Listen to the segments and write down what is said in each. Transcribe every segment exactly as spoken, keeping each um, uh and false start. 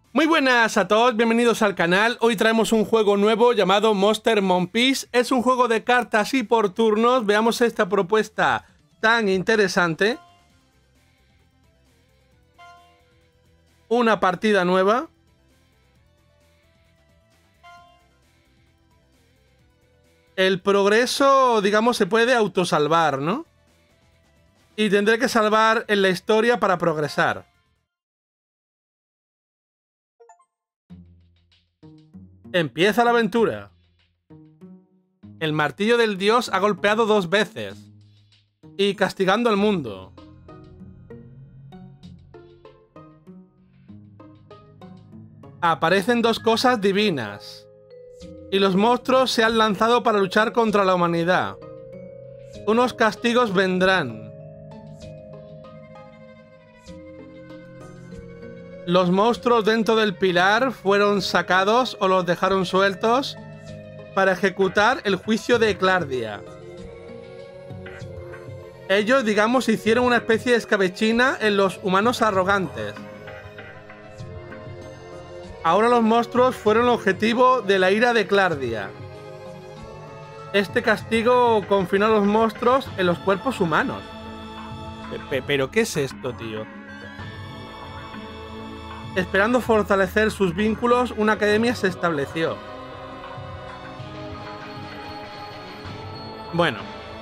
Muy buenas a todos, bienvenidos al canal. Hoy traemos un juego nuevo llamado Monster Monpiece. Es un juego de cartas y por turnos. Veamos esta propuesta tan interesante. Una partida nueva. El progreso, digamos, se puede autosalvar, ¿no? Y tendré que salvar en la historia para progresar. Empieza la aventura. El martillo del dios ha golpeado dos veces. Y castigando al mundo. Aparecen dos cosas divinas. Y los monstruos se han lanzado para luchar contra la humanidad. Unos castigos vendrán. Los monstruos dentro del pilar fueron sacados o los dejaron sueltos para ejecutar el juicio de Eclardia. Ellos, digamos, hicieron una especie de escabechina en los humanos arrogantes. Ahora los monstruos fueron el objetivo de la ira de Eclardia. Este castigo confinó a los monstruos en los cuerpos humanos. ¿Pero qué es esto, tío? Esperando fortalecer sus vínculos, una academia se estableció. Bueno.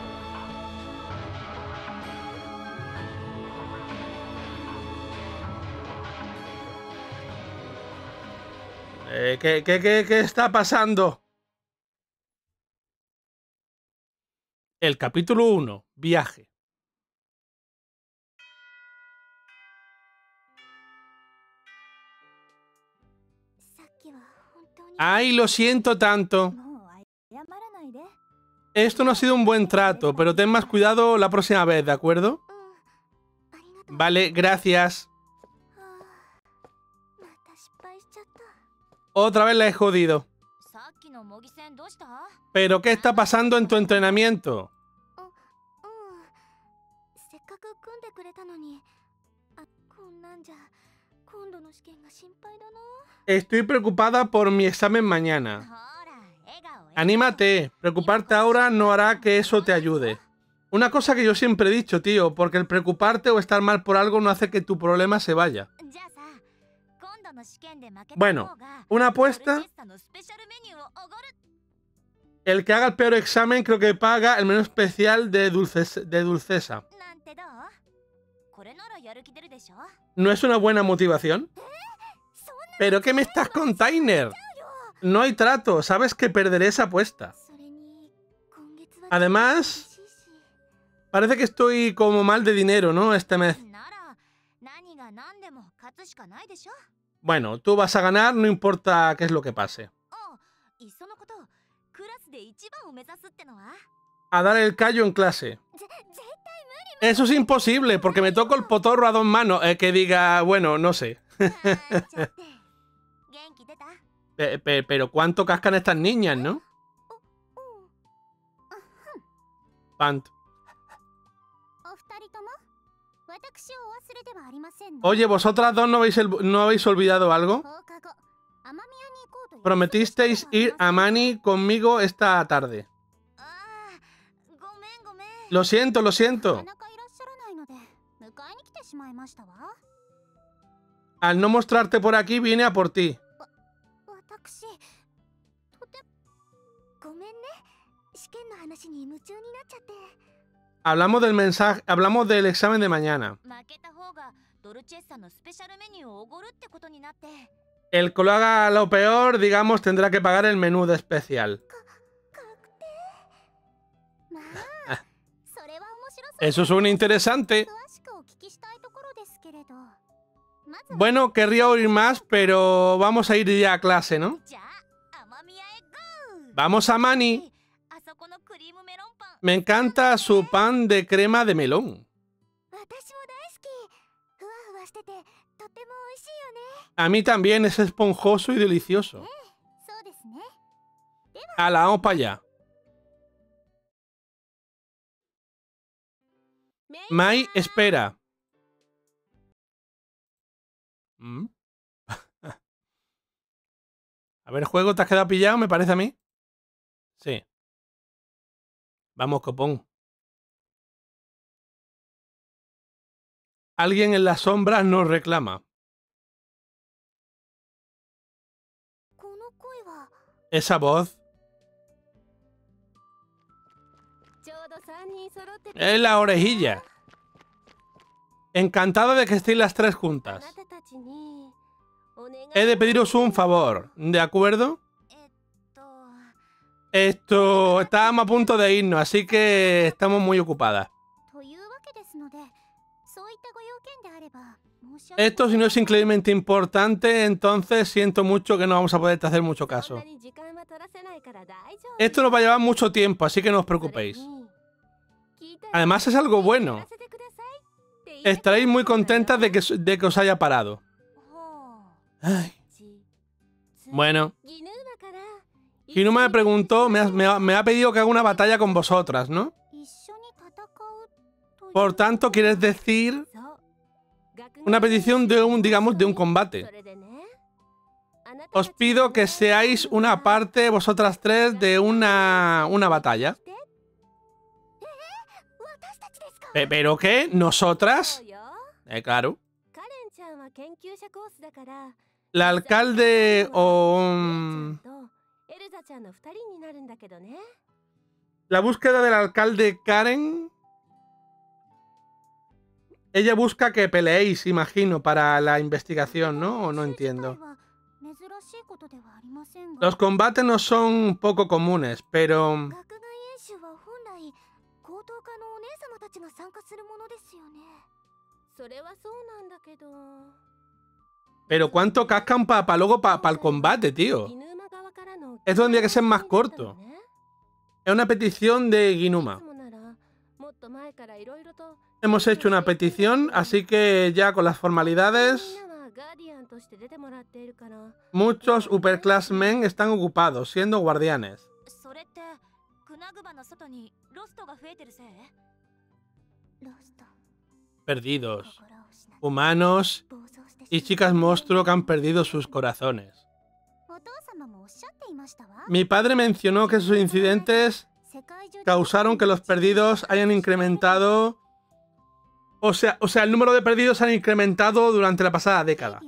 Eh, ¿qué, qué, qué, ¿Qué está pasando? El capítulo uno. Viaje. Ay, lo siento tanto. Esto no ha sido un buen trato, pero ten más cuidado la próxima vez, ¿de acuerdo? Vale, gracias. Otra vez la he jodido. ¿Pero qué está pasando en tu entrenamiento? Estoy preocupada por mi examen mañana. Anímate, preocuparte ahora no hará que eso te ayude. Una cosa que yo siempre he dicho, tío, porque el preocuparte o estar mal por algo no hace que tu problema se vaya. Bueno, una apuesta. El que haga el peor examen creo que paga el menú especial de, dulces, de dulcesa. ¿No es una buena motivación? ¿Pero qué me estás con Tyner? No hay trato, sabes que perderé esa apuesta. Además, parece que estoy como mal de dinero, ¿no? Este mes. Bueno, tú vas a ganar, no importa qué es lo que pase. A dar el callo en clase. Eso es imposible, porque me toco el potorro a dos manos. Eh, que diga, bueno, no sé. pe, pe, pero ¿cuánto cascan estas niñas, no? ¿Cuánto? Oye, ¿vosotras dos no habéis, el, no habéis olvidado algo? Prometisteis ir a Mani conmigo esta tarde. Lo siento, lo siento. Al no mostrarte por aquí, vine a por ti. Hablamos del mensaje, hablamos del examen de mañana. El que lo haga lo peor, digamos, tendrá que pagar el menú de especial. Eso suena interesante. Bueno, querría oír más, pero vamos a ir ya a clase, ¿no? Vamos a Mani. Me encanta su pan de crema de melón. A mí también, es esponjoso y delicioso. Ala, vamos para allá. Mai, espera. ¿Mm? A ver, juego, ¿te has quedado pillado, me parece a mí? Sí. Vamos, copón. Alguien en las sombras nos reclama. Esa voz. Es la orejilla. Encantada de que estéis las tres juntas. He de pediros un favor, ¿de acuerdo? Esto... Estábamos a punto de irnos, así que estamos muy ocupadas. Esto, si no es increíblemente importante, entonces siento mucho que no vamos a poder hacer mucho caso. Esto nos va a llevar mucho tiempo, así que no os preocupéis. Además es algo bueno. Estaréis muy contentas de que, de que os haya parado. Ay. Bueno. Ginuma me preguntó, me ha, me, ha, me ha pedido que haga una batalla con vosotras, ¿no? Por tanto, quieres decir una petición de un, digamos, de un combate. Os pido que seáis una parte, vosotras tres, de una, una batalla. ¿Pero qué? ¿Nosotras? Eh, claro. La alcalde o... Um, la búsqueda del alcalde Karen... Ella busca que peleéis, imagino, para la investigación, ¿no? O no entiendo. Los combates no son poco comunes, pero... Pero ¿cuánto cascan para pa luego para pa el combate, tío? Esto tendría que ser más corto. Es una petición de Ginuma. Hemos hecho una petición, así que ya con las formalidades... Muchos upperclassmen están ocupados, siendo guardianes. Perdidos. Humanos y chicas monstruo que han perdido sus corazones. Mi padre mencionó que esos incidentes causaron que los perdidos hayan incrementado... O sea, o sea, el número de perdidos han incrementado durante la pasada década.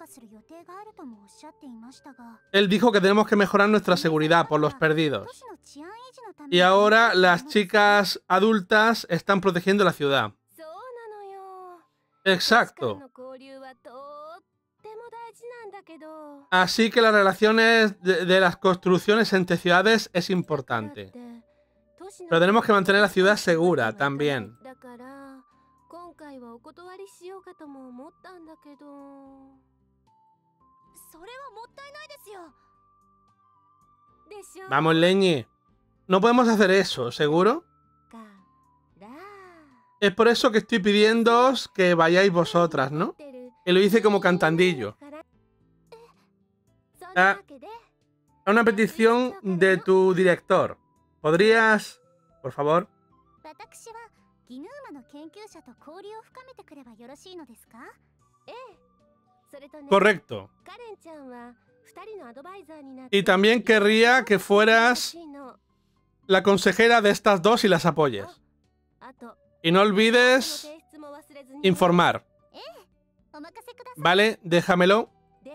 Él dijo que tenemos que mejorar nuestra seguridad por los perdidos. Y ahora las chicas adultas están protegiendo la ciudad. Exacto. Así que las relaciones de, de las construcciones entre ciudades es importante. Pero tenemos que mantener la ciudad segura también. Vamos, Leñi. No podemos hacer eso, ¿seguro? Es por eso que estoy pidiéndoos que vayáis vosotras, ¿no? Y lo hice como cantandillo. Ah, una petición de tu director. ¿Podrías, por favor? Correcto. Y también querría que fueras la consejera de estas dos y las apoyes. Y no olvides informar. Vale, déjamelo.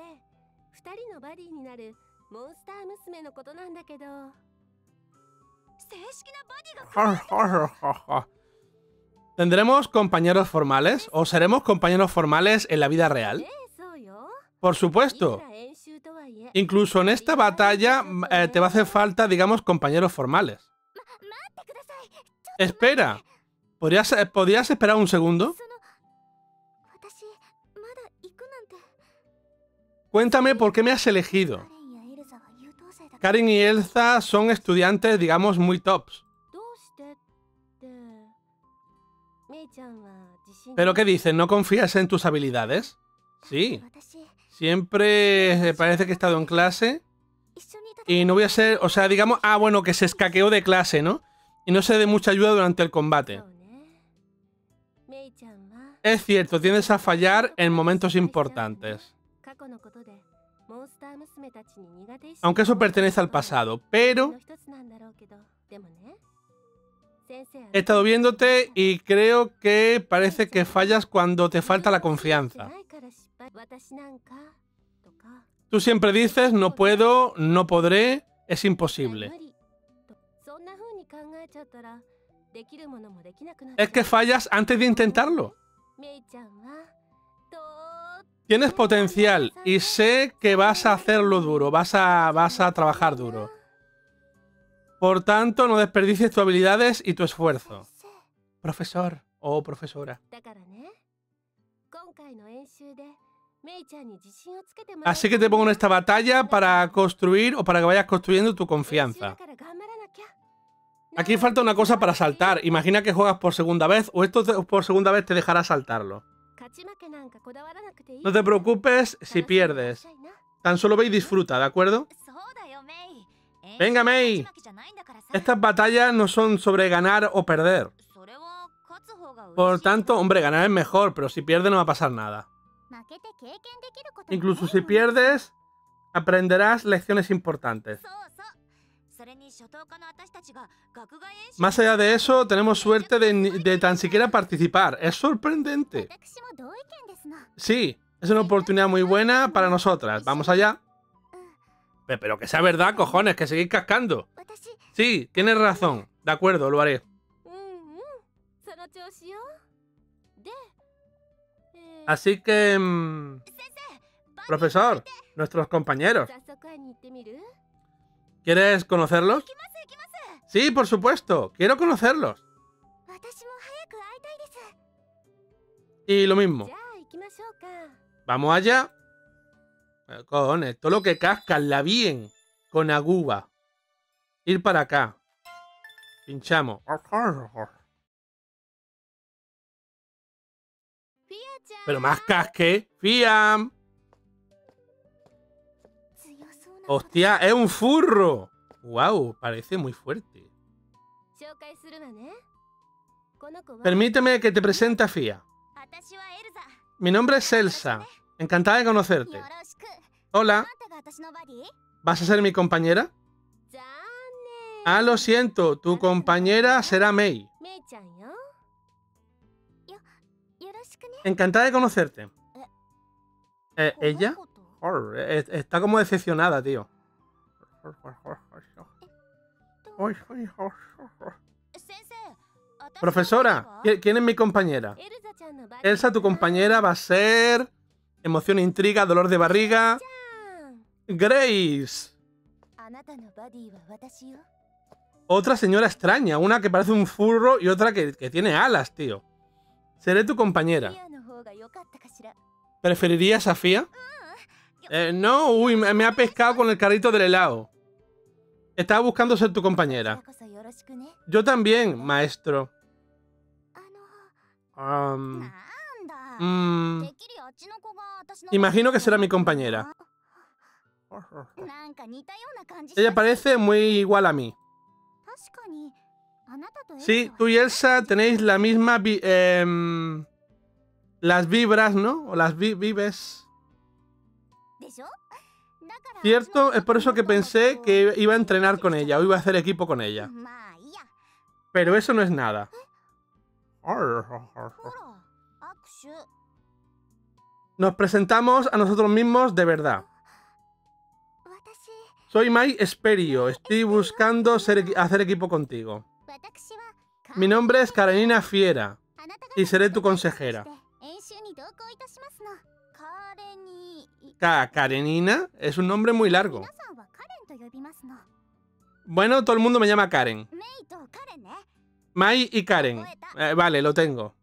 ¿Tendremos compañeros formales? ¿O seremos compañeros formales en la vida real? Por supuesto. Incluso en esta batalla eh, te va a hacer falta, digamos, compañeros formales. Espera. ¿Podrías, ¿Podrías esperar un segundo? Cuéntame por qué me has elegido. Karen y Elsa son estudiantes, digamos, muy tops. ¿Pero qué dices? ¿No confías en tus habilidades? Sí. Siempre parece que he estado en clase y no voy a ser... O sea, digamos... Ah, bueno, que se escaqueó de clase, ¿no? Y no se dé mucha ayuda durante el combate. Es cierto, tiendes a fallar en momentos importantes. Aunque eso pertenece al pasado, pero he estado viéndote y creo que parece que fallas cuando te falta la confianza. Tú siempre dices, no puedo, no podré, es imposible. Es que fallas antes de intentarlo. Tienes potencial y sé que vas a hacerlo duro, vas a, vas a trabajar duro. Por tanto, no desperdicies tus habilidades y tu esfuerzo. Profesor o profesora. Así que te pongo en esta batalla para construir o para que vayas construyendo tu confianza. Aquí falta una cosa para saltar. Imagina que juegas por segunda vez o esto por segunda vez te dejará saltarlo. No te preocupes si pierdes. Tan solo ve y disfruta, ¿de acuerdo? Venga, Mei. Estas batallas no son sobre ganar o perder. Por tanto, hombre, ganar es mejor, pero si pierdes no va a pasar nada. Incluso si pierdes, aprenderás lecciones importantes. Más allá de eso, tenemos suerte de, de tan siquiera participar. Es sorprendente. Sí, es una oportunidad muy buena para nosotras. Vamos allá. Pero que sea verdad, cojones, que seguís cascando. Sí, tienes razón. De acuerdo, lo haré. Así que... Mmm, profesor, nuestros compañeros. ¿Quieres conocerlos? Sí, por supuesto. Quiero conocerlos. Y lo mismo. Vamos allá. Cojones, todo lo que cascan, bien. Con Aguba. Ir para acá. Pinchamos. Pero más casque. Fiam. Hostia, es un furro. Wow, parece muy fuerte. Permíteme que te presente a Fia. Mi nombre es Elsa. Encantada de conocerte. Hola. ¿Vas a ser mi compañera? Ah, lo siento. Tu compañera será Mei. Encantada de conocerte. Eh, ¿Ella? Oh, está como decepcionada, tío. Profesora, ¿quién es mi compañera? Elsa, tu compañera va a ser... Emoción, intriga, dolor de barriga... Grace. Otra señora extraña, una que parece un furro y otra que, que tiene alas, tío. Seré tu compañera. ¿Preferirías a Fia? Eh, no, uy, me, me ha pescado con el carrito del helado. Estaba buscando ser tu compañera. Yo también, maestro. Um, mm, imagino que será mi compañera. Ella parece muy igual a mí. Sí, tú y Elsa tenéis la misma... Vi eh, las vibras, ¿no? O las vi vives. Cierto, es por eso que pensé que iba a entrenar con ella o iba a hacer equipo con ella. Pero eso no es nada. Nos presentamos a nosotros mismos de verdad. Soy Mai Esperio. Estoy buscando ser, hacer equipo contigo. Mi nombre es Karenina Fiera y seré tu consejera. Ka Karenina es un nombre muy largo. Bueno, todo el mundo me llama Karen. Mai y Karen. Eh, vale, lo tengo.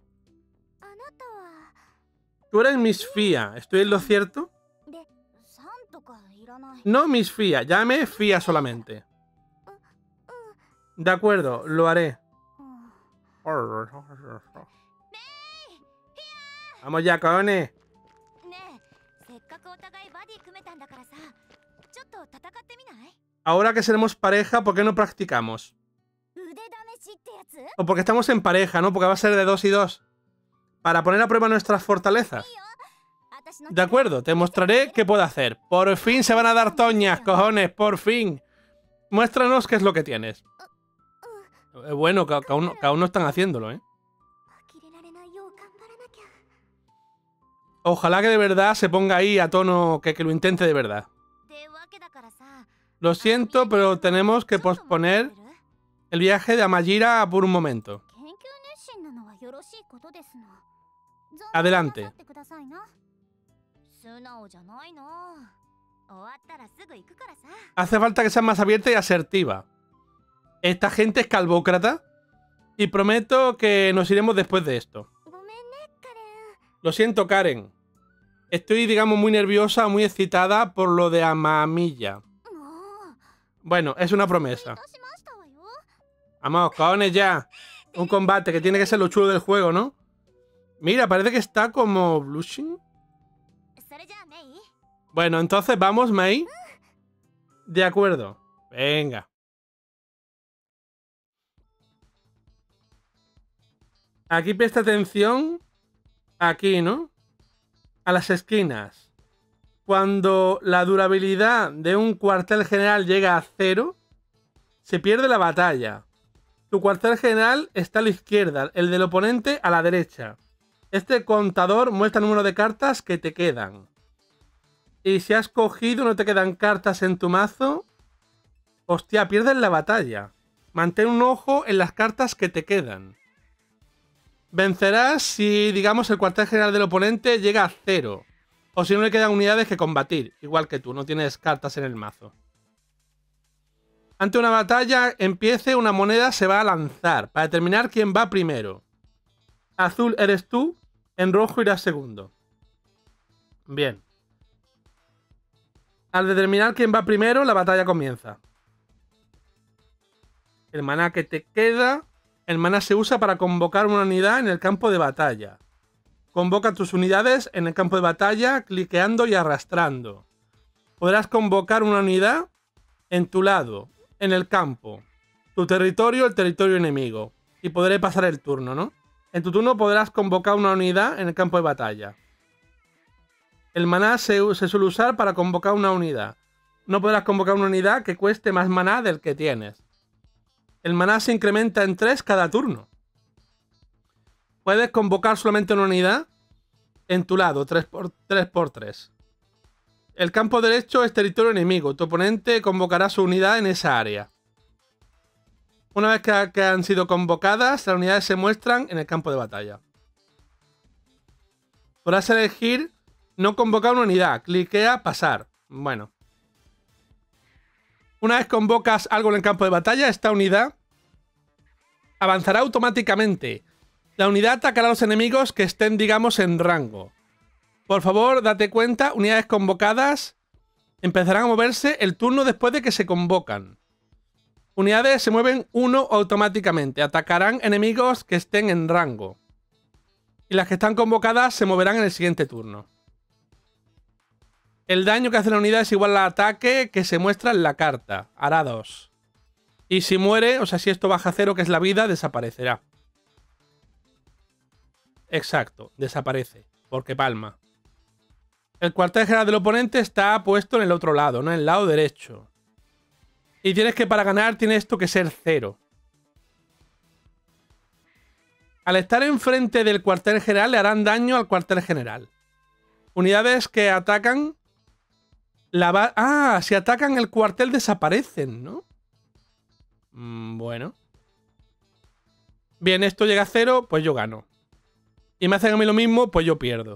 Tú eres Miss Fia. ¿Estoy en lo cierto? No, Miss Fia. Llame Fia solamente. De acuerdo, lo haré. Vamos ya, cojones. Ahora que seremos pareja, ¿por qué no practicamos? O porque estamos en pareja, ¿no? Porque va a ser de dos y dos. Para poner a prueba nuestras fortalezas. De acuerdo, te mostraré qué puedo hacer. Por fin se van a dar toñas, cojones, por fin. Muéstranos qué es lo que tienes. Eh, bueno, que aún, que aún no están haciéndolo, ¿eh? Ojalá que de verdad se ponga ahí a tono, que, que lo intente de verdad. Lo siento, pero tenemos que posponer el viaje de Amajira por un momento. Adelante. Hace falta que seas más abierta y asertiva. Esta gente es calvócrata y prometo que nos iremos después de esto. Lo siento, Karen. Estoy, digamos, muy nerviosa, muy excitada por lo de Amamiya. Bueno, es una promesa. Vamos, cojones ya. Un combate que tiene que ser lo chulo del juego, ¿no? Mira, parece que está como blushing. Bueno, entonces vamos, Mei. De acuerdo. Venga. Aquí presta atención. Aquí, ¿no? A las esquinas. Cuando la durabilidad de un cuartel general llega a cero, se pierde la batalla. Tu cuartel general está a la izquierda, el del oponente a la derecha. Este contador muestra el número de cartas que te quedan. Y si has cogido no te quedan cartas en tu mazo, hostia, pierdes la batalla. Mantén un ojo en las cartas que te quedan. Vencerás si, digamos, el cuartel general del oponente llega a cero. O si no le quedan unidades que combatir. Igual que tú, no tienes cartas en el mazo. Ante una batalla empiece, una moneda se va a lanzar para determinar quién va primero. Azul eres tú, en rojo irás segundo. Bien. Al determinar quién va primero, la batalla comienza. El maná que te queda... El maná se usa para convocar una unidad en el campo de batalla. Convoca tus unidades en el campo de batalla cliqueando y arrastrando. Podrás convocar una unidad en tu lado, en el campo. Tu territorio, el territorio enemigo. Y podré pasar el turno, ¿no? En tu turno podrás convocar una unidad en el campo de batalla. El maná se, se suele usar para convocar una unidad. No podrás convocar una unidad que cueste más maná del que tienes. El maná se incrementa en tres cada turno. Puedes convocar solamente una unidad en tu lado, tres por tres. El campo derecho es territorio enemigo. Tu oponente convocará su unidad en esa área. Una vez que, que han sido convocadas, las unidades se muestran en el campo de batalla. Podrás elegir no convocar una unidad. Cliquea pasar. Bueno. Una vez convocas algo en el campo de batalla, esta unidad avanzará automáticamente. La unidad atacará a los enemigos que estén, digamos, en rango. Por favor, date cuenta, unidades convocadas empezarán a moverse el turno después de que se convocan. Unidades se mueven uno automáticamente. Atacarán enemigos que estén en rango. Y las que están convocadas se moverán en el siguiente turno. El daño que hace la unidad es igual al ataque que se muestra en la carta. Hará dos. Y si muere, o sea, si esto baja a cero, que es la vida, desaparecerá. Exacto, desaparece. Porque palma. El cuartel general del oponente está puesto en el otro lado, ¿no? En el lado derecho. Y tienes que, para ganar, tiene esto que ser cero. Al estar enfrente del cuartel general, le harán daño al cuartel general. Unidades que atacan... La va ah, si atacan el cuartel desaparecen, ¿no? Mm, bueno. Bien, esto llega a cero, pues yo gano. Y me hacen a mí lo mismo, pues yo pierdo.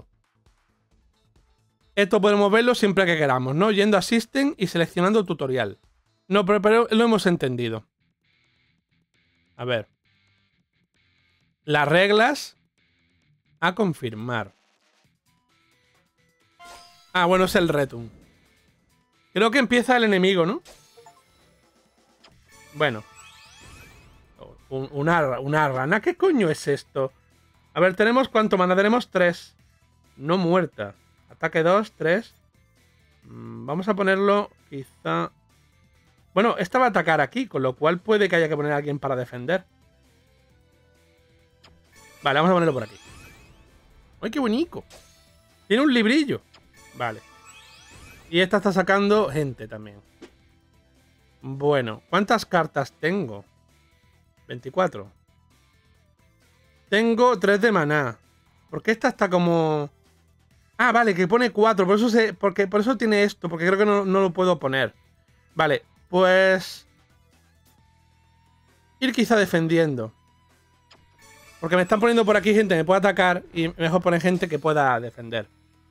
Esto podemos verlo siempre que queramos, ¿no? Yendo a System y seleccionando tutorial. No, pero, pero lo hemos entendido. A ver. Las reglas. A confirmar. Ah, bueno, es el return. Creo que empieza el enemigo, ¿no? Bueno. Un, una, una rana. ¿Qué coño es esto? A ver, tenemos ¿cuánto mana? Tenemos tres. No muerta. Ataque dos, tres. Mm, vamos a ponerlo quizá... Bueno, esta va a atacar aquí, con lo cual puede que haya que poner a alguien para defender. Vale, vamos a ponerlo por aquí. ¡Ay, qué bonito! Tiene un librillo. Vale. Y esta está sacando gente también. Bueno, ¿cuántas cartas tengo? veinticuatro. Tengo tres de maná. Porque esta está como... Ah, vale, que pone cuatro. Por eso, se... porque... por eso tiene esto. Porque creo que no, no lo puedo poner. Vale, pues... ir quizá defendiendo. Porque me están poniendo por aquí gente que me puede atacar. Y mejor poner gente que pueda defender.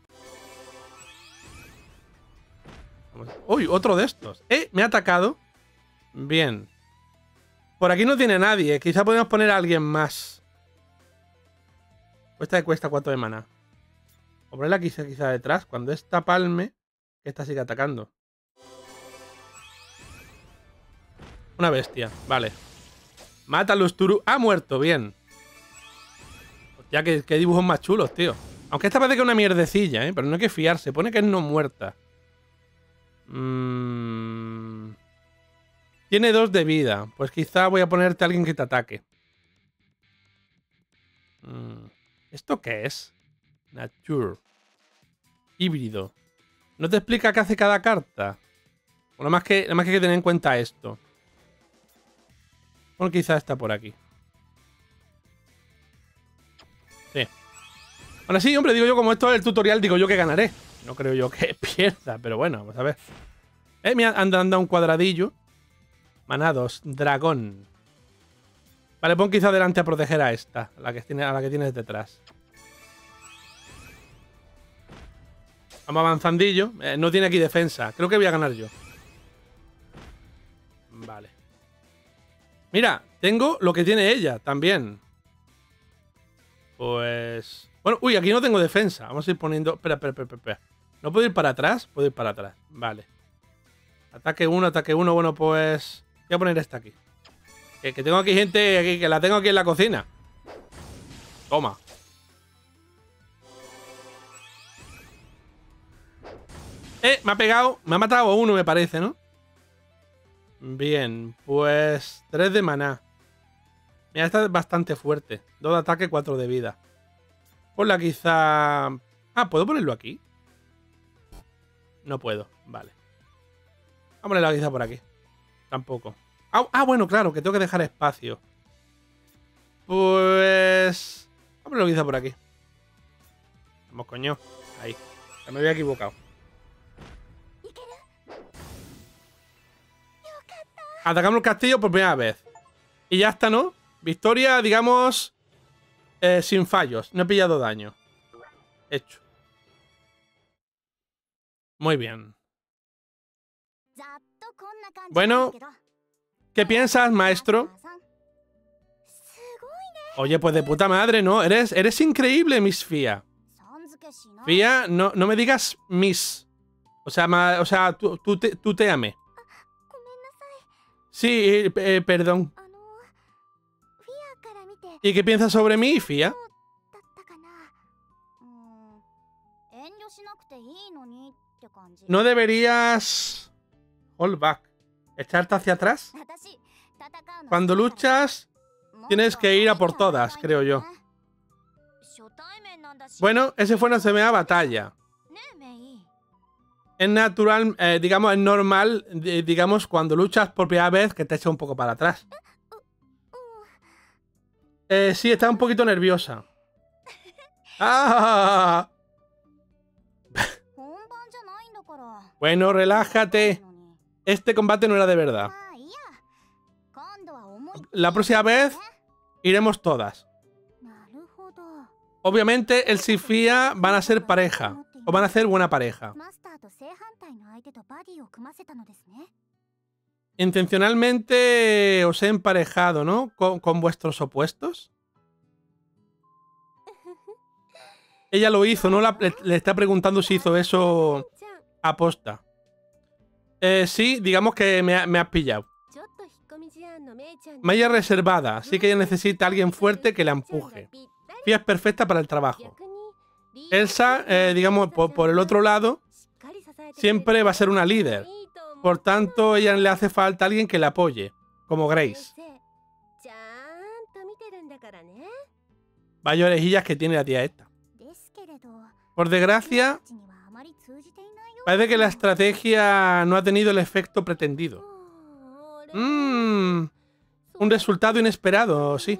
Uy, otro de estos. Eh, me ha atacado. Bien. Por aquí no tiene nadie. Quizá podemos poner a alguien más. Esta que cuesta cuatro de maná. O ponerla quizá, quizá detrás. Cuando esta palme, esta sigue atacando. Una bestia. Vale. Mata a los Turu. Ha muerto. Bien. Hostia, qué, qué dibujos más chulos, tío. Aunque esta parece que es una mierdecilla, ¿eh? Pero no hay que fiarse. Pone que es no muerta. Mm... Tiene dos de vida. Pues quizá voy a ponerte a alguien que te ataque. Mm... ¿Esto qué es? Nature. Híbrido. ¿No te explica qué hace cada carta? Bueno, más que, más que hay que tener en cuenta esto. Bueno, quizá está por aquí. Sí. Ahora sí, hombre, digo yo, como esto es el tutorial, digo yo que ganaré. No creo yo que pierda, pero bueno, vamos a ver. Eh, me han dado un cuadradillo. Manados, dragón. Vale, pon quizá adelante a proteger a esta, a la que, tiene, a la que tienes detrás. Vamos avanzandillo. Eh, no tiene aquí defensa. Creo que voy a ganar yo. Vale. Mira, tengo lo que tiene ella también. Pues... Bueno, uy, aquí no tengo defensa. Vamos a ir poniendo... Espera, espera, espera, espera. ¿No puedo ir para atrás? Puedo ir para atrás. Vale. Ataque uno, ataque uno. Bueno, pues... Voy a poner esta aquí. Que, que tengo aquí gente aquí, que la tengo aquí en la cocina. Toma. Eh, me ha pegado. Me ha matado a uno, me parece, ¿no? Bien, pues... tres de maná. Mira, esta es bastante fuerte. dos de ataque, cuatro de vida. Ponla quizá... Ah, ¿puedo ponerlo aquí? No puedo, vale. Vamos a ponerla quizá por aquí. Tampoco. Ah, ah, bueno, claro, que tengo que dejar espacio. Pues... Vamos a ponerlo quizá por aquí. Vamos, coño. Ahí. Ya me había equivocado. Atacamos el castillo por primera vez. Y ya está, ¿no? Victoria, digamos... Eh, sin fallos. No he pillado daño. Hecho. Muy bien. Bueno, ¿qué piensas, maestro? Oye, pues de puta madre, ¿no? Eres, eres increíble, Miss Fia. Fia, no, no me digas Miss. O sea, ma, o sea tú, tú, te, tú te amé. Sí, eh, eh, perdón. ¿Y qué piensas sobre mí, Fia? ¿No deberías... hold back? ¿Echarte hacia atrás? Cuando luchas, tienes que ir a por todas, creo yo. Bueno, ese fue nuestra primera batalla. Es natural, eh, digamos, es normal, digamos, cuando luchas por primera vez, que te echa un poco para atrás. Eh, sí, está un poquito nerviosa. ¡Ah! Bueno, relájate. Este combate no era de verdad. La próxima vez iremos todas. Obviamente, el Sifia van a ser pareja. O van a ser buena pareja. Intencionalmente os he emparejado, ¿no? Con, con vuestros opuestos. Ella lo hizo, ¿no? La, le, le está preguntando si hizo eso aposta. Eh, sí, digamos que me, me has pillado. Maya reservada, así que ella necesita a alguien fuerte que la empuje. Fia es perfecta para el trabajo. Elsa, eh, digamos, por, por el otro lado, siempre va a ser una líder. Por tanto, a ella le hace falta alguien que la apoye, como Grace. Vaya orejillas que tiene la tía esta. Por desgracia, Parece que la estrategia no ha tenido el efecto pretendido. Mmm. Un resultado inesperado, sí.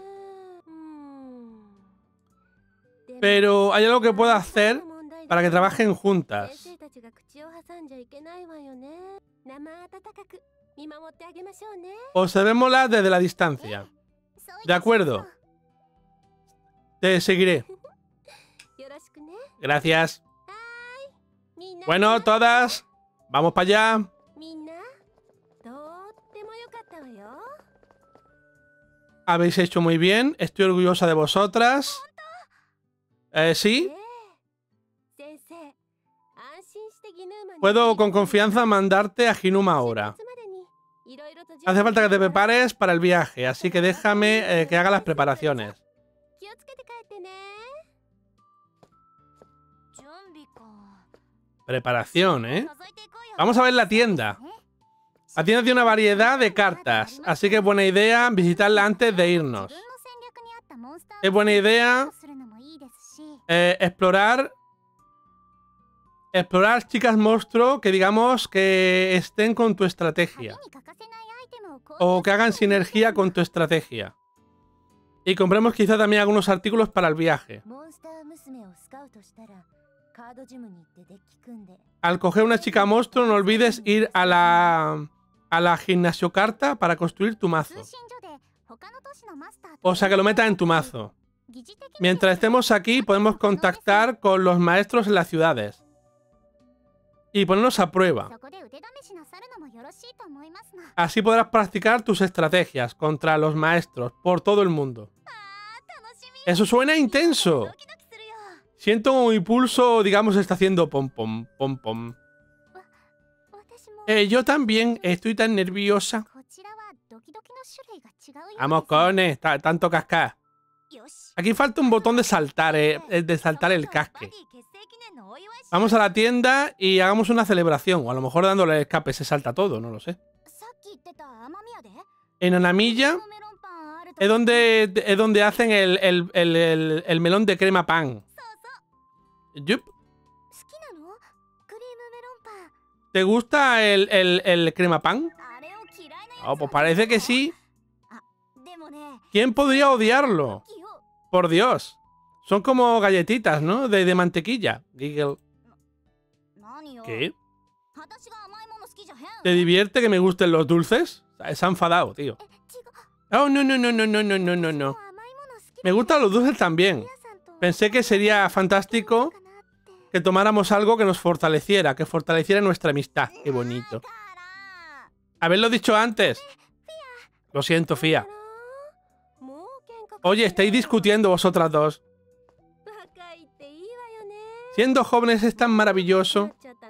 Pero hay algo que pueda hacer para que trabajen juntas. Observémosla desde la distancia. De acuerdo. Te seguiré. Gracias. Bueno, todas, vamos para allá. Habéis hecho muy bien. Estoy orgullosa de vosotras. Eh, ¿Sí? Puedo con confianza mandarte a Hinuma ahora. Hace falta que te prepares para el viaje, así que déjame eh, que haga las preparaciones. Preparación, ¿eh? Vamos a ver la tienda. La tienda tiene una variedad de cartas, así que es buena idea visitarla antes de irnos. Es buena idea eh, explorar... Explorar chicas monstruo que digamos que estén con tu estrategia. O que hagan sinergia con tu estrategia. Y compremos quizá también algunos artículos para el viaje. Al coger una chica monstruo no olvides ir a la... a la gimnasio carta para construir tu mazo. O sea que lo metas en tu mazo. Mientras estemos aquí podemos contactar con los maestros en las ciudades. Y ponernos a prueba. Así podrás practicar tus estrategias contra los maestros por todo el mundo. Eso suena intenso. Siento como mi pulso, digamos, está haciendo pom pom pom pom. Eh, yo también estoy tan nerviosa. Vamos, cones, tanto cascar. Aquí falta un botón de saltar, eh, de saltar el casque. Vamos a la tienda y hagamos una celebración. O a lo mejor dándole el escape se salta todo, no lo sé. En Anamilla es donde, es donde hacen el, el, el, el, el melón de crema pan. Yup. ¿Te gusta el, el, el crema pan? Oh, pues parece que sí. ¿Quién podría odiarlo? Por Dios. Son como galletitas, ¿no? De, de mantequilla. Giggle. ¿Qué? ¿Te divierte que me gusten los dulces? Se ha enfadado, tío. Oh, no, no, no, no, no, no, no, no, no. Me gustan los dulces también. Pensé que sería fantástico que tomáramos algo que nos fortaleciera, que fortaleciera nuestra amistad. Qué bonito. Haberlo dicho antes. Lo siento, Fia. Oye, estáis discutiendo vosotras dos. Siendo jóvenes es tan maravilloso.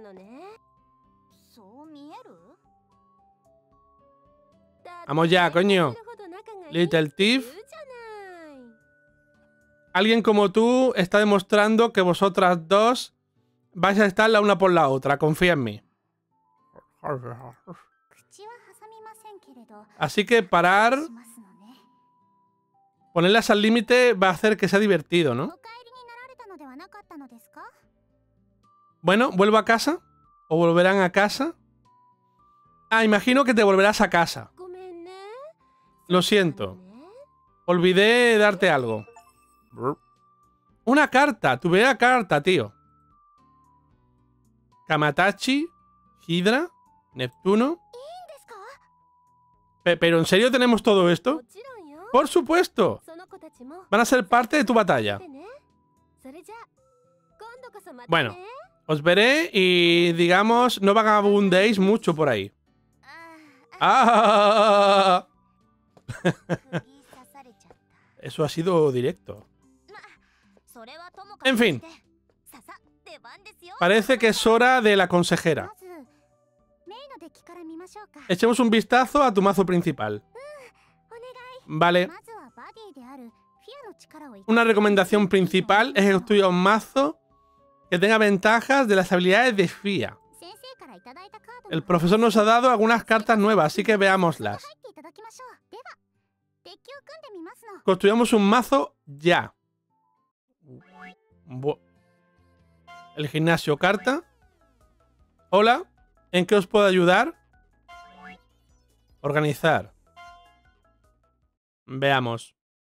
Vamos ya, coño. Little Thief. Alguien como tú está demostrando que vosotras dos vais a estar la una por la otra. Confía en mí. Así que parar... Ponerlas al límite va a hacer que sea divertido, ¿no? Bueno, ¿vuelvo a casa? ¿O volverán a casa? Ah, imagino que te volverás a casa. Lo siento. Olvidé darte algo. Una carta. Tu primera carta, tío. Kamatachi. Hydra. Neptuno. Pe- ¿Pero en serio tenemos todo esto? ¡Por supuesto! Van a ser parte de tu batalla. Bueno, os veré y, digamos, no vagabundéis mucho por ahí. ¡Ah! Eso ha sido directo. En fin. Parece que es hora de la consejera. Echemos un vistazo a tu mazo principal. Vale. Una recomendación principal es que construya un mazo que tenga ventajas de las habilidades de Fia. El profesor nos ha dado algunas cartas nuevas, así que veámoslas. Construyamos un mazo ya. El gimnasio carta. Hola, ¿en qué os puedo ayudar? Organizar. Veamos.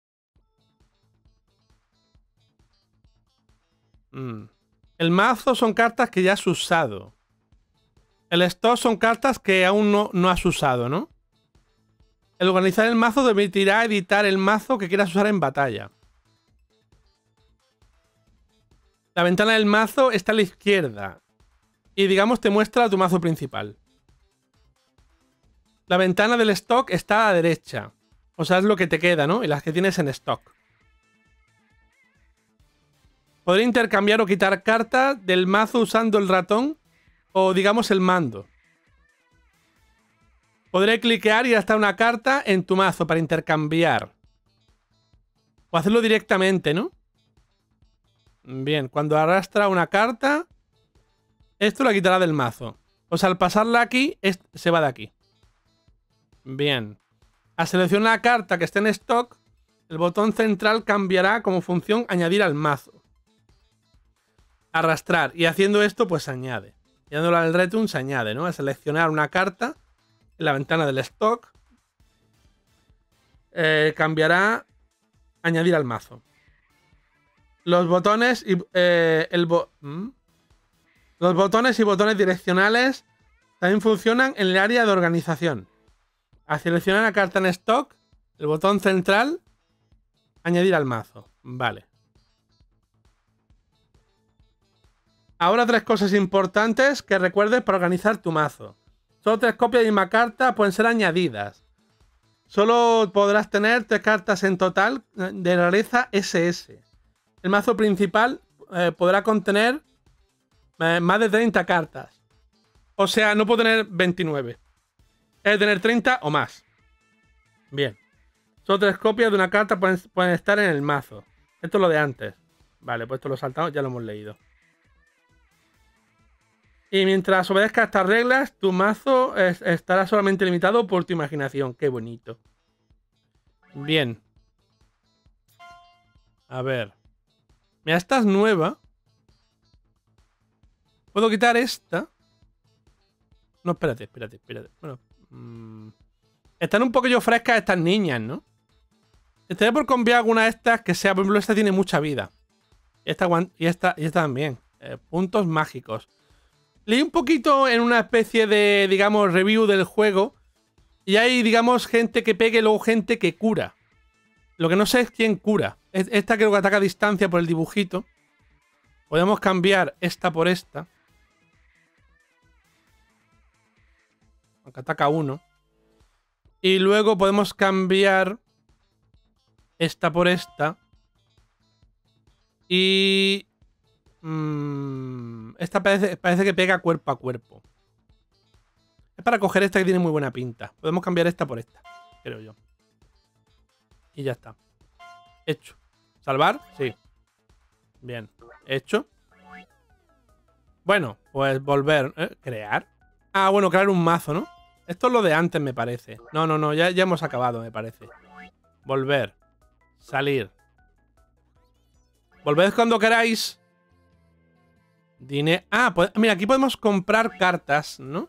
Mm. El mazo son cartas que ya has usado. El stock son cartas que aún no, no has usado, ¿no? El organizar el mazo te permitirá editar el mazo que quieras usar en batalla. La ventana del mazo está a la izquierda. Y digamos te muestra tu mazo principal. La ventana del stock está a la derecha. O sea, es lo que te queda, ¿no? Y las que tienes en stock. Podré intercambiar o quitar cartas del mazo usando el ratón o, digamos, el mando. Podré cliquear y gastar una carta en tu mazo para intercambiar. O hacerlo directamente, ¿no? Bien, cuando arrastra una carta, esto la quitará del mazo. O sea, al pasarla aquí, se va de aquí. Bien. Al seleccionar la carta que esté en stock, el botón central cambiará como función añadir al mazo. Arrastrar. Y haciendo esto, pues se añade. Y dándole al return se añade, ¿no? Al seleccionar una carta en la ventana del stock, eh, cambiará añadir al mazo. Los botones y eh, el bo ¿Mm? Los botones y botones direccionales también funcionan en el área de organización. Al seleccionar la carta en stock, el botón central, añadir al mazo. Vale. Ahora tres cosas importantes que recuerdes para organizar tu mazo. Solo tres copias de la misma carta pueden ser añadidas. Solo podrás tener tres cartas en total de rareza ese ese. El mazo principal eh, podrá contener eh, más de treinta cartas. O sea, no puedo tener veintinueve. Es de tener treinta o más. Bien. Solo tres copias de una carta pueden, pueden estar en el mazo. Esto es lo de antes. Vale, pues esto lo he saltado, ya lo hemos leído. Y mientras obedezcas estas reglas, tu mazo es, estará solamente limitado por tu imaginación. Qué bonito. Bien. A ver. Mira, esta es nueva. ¿Puedo quitar esta? No, espérate, espérate, espérate. Bueno. Mmm, están un poquillo frescas estas niñas, ¿no? Estaría por cambiar alguna de estas que sea, por ejemplo, esta tiene mucha vida. Y esta, y esta, y esta también. Eh, puntos mágicos. Leí un poquito en una especie de, digamos, review del juego. Y hay, digamos, gente que pegue y luego gente que cura. Lo que no sé es quién cura. Esta creo que ataca a distancia por el dibujito. Podemos cambiar esta por esta. Aunque ataca uno. Y luego podemos cambiar esta por esta. Y... Mmm, esta parece, parece que pega cuerpo a cuerpo. Es para coger esta que tiene muy buena pinta. Podemos cambiar esta por esta, creo yo. Y ya está. Hecho. ¿Salvar? Sí. Bien. Hecho. Bueno, pues volver. ¿Eh? ¿Crear? Ah, bueno, crear un mazo, ¿no? Esto es lo de antes, me parece. No, no, no. Ya, ya hemos acabado, me parece. Volver. Salir. Volved cuando queráis. Dinero. Ah, pues mira, aquí podemos comprar cartas, ¿no?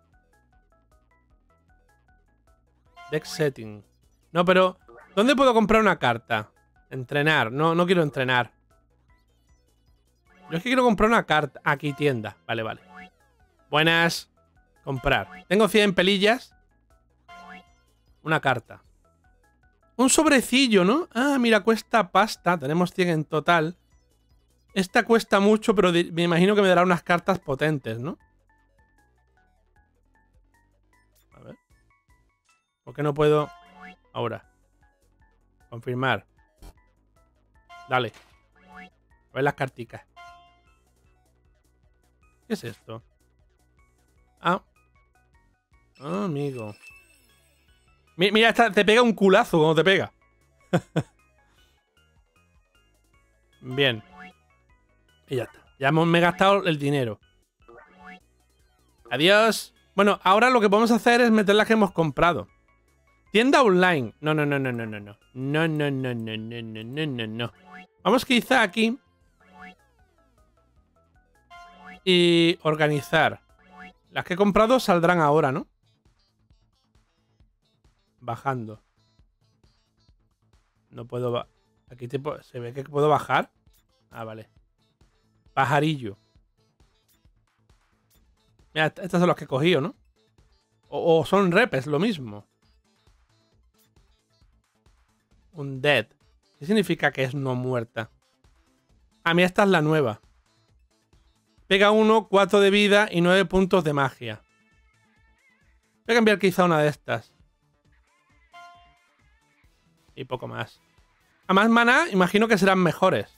Deck setting. No, pero ¿dónde puedo comprar una carta? Entrenar. No, no quiero entrenar. Yo es que quiero comprar una carta. Aquí, tienda. Vale, vale. Buenas. Comprar. Tengo cien pelillas. Una carta. Un sobrecillo, ¿no? Ah, mira, cuesta pasta. Tenemos cien en total. Esta cuesta mucho, pero me imagino que me dará unas cartas potentes, ¿no? A ver. ¿Por qué no puedo? Ahora. Confirmar. Dale. A ver las carticas. ¿Qué es esto? Ah. Ah, amigo. Mira, esta te pega un culazo cuando te pega. Bien. Y ya está. Ya me he gastado el dinero. Adiós. Bueno, ahora lo que podemos hacer es meter las que hemos comprado. Tienda online. No, no, no, no, no, no, no. No, no, no, no, no, no, no, no, no. Vamos quizá aquí. Y organizar. Las que he comprado saldrán ahora, ¿no? Bajando. No puedo... Ba Aquí te se ve que puedo bajar. Ah, vale. Pajarillo. Mira, estos son los que he cogido, ¿no? O, o son repes, lo mismo. Un dead. ¿Qué significa que es no muerta? A mí esta es la nueva. Pega uno, cuatro de vida y nueve puntos de magia. Voy a cambiar quizá una de estas. Y poco más. A más maná, imagino que serán mejores.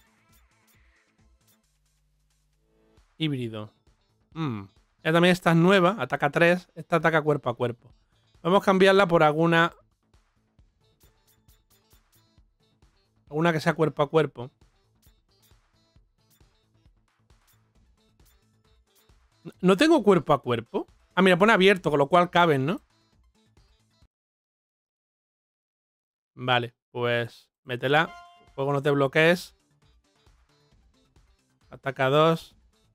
Híbrido. Mm. Esta también esta es nueva. Ataca tres. Esta ataca cuerpo a cuerpo. Vamos a cambiarla por alguna... Alguna que sea cuerpo a cuerpo. ¿No tengo cuerpo a cuerpo? Ah, mira, pone abierto, con lo cual caben, ¿no? Vale, pues métela. Juego no te bloquees. Ataca dos.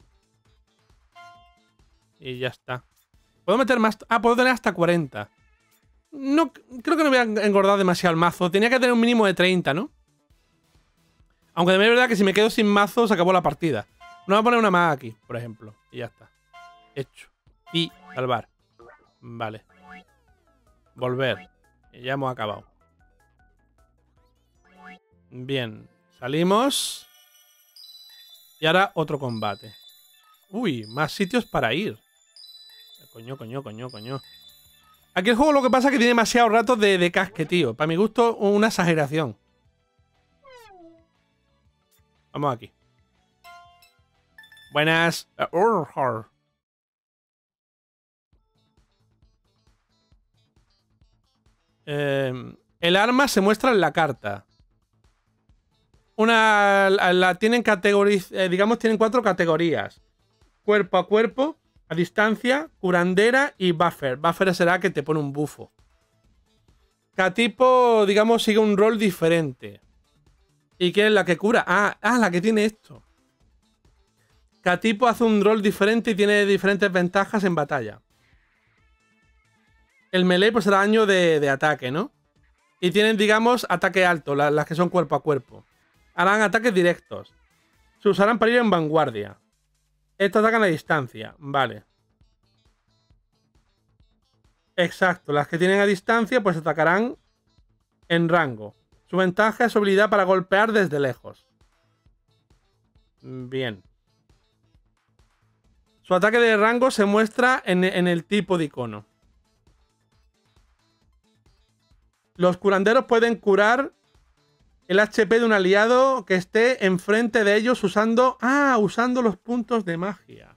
Y ya está. ¿Puedo meter más? Ah, puedo tener hasta cuarenta. No, creo que no voy a engordar demasiado el mazo. Tenía que tener un mínimo de treinta, ¿no? Aunque también es verdad que si me quedo sin mazo se acabó la partida. No voy a poner una más aquí, por ejemplo. Y ya está. Hecho. Y salvar. Vale. Volver. Y ya hemos acabado. Bien. Salimos. Y ahora otro combate. Uy, más sitios para ir. Coño, coño, coño, coño. Aquí el juego lo que pasa es que tiene demasiado rato de, de casque, tío. Para mi gusto, una exageración. Vamos aquí. Buenas. Eh, el arma se muestra en la carta. Una la, la tienen categorías, eh, digamos, tienen cuatro categorías: cuerpo a cuerpo, a distancia, curandera y buffer. Buffer será que te pone un bufo. Cada tipo, digamos, sigue un rol diferente. ¿Y quién es la que cura? Ah, ah, la que tiene esto. Cada tipo hace un rol diferente y tiene diferentes ventajas en batalla. El melee pues será daño de, de ataque, ¿no? Y tienen, digamos, ataque alto, las, las que son cuerpo a cuerpo. Harán ataques directos. Se usarán para ir en vanguardia. Estos atacan a distancia, vale. Exacto, las que tienen a distancia pues atacarán en rango. Su ventaja es su habilidad para golpear desde lejos. Bien. Su ataque de rango se muestra en, en el tipo de icono. Los curanderos pueden curar el H P de un aliado que esté enfrente de ellos usando... Ah, usando los puntos de magia.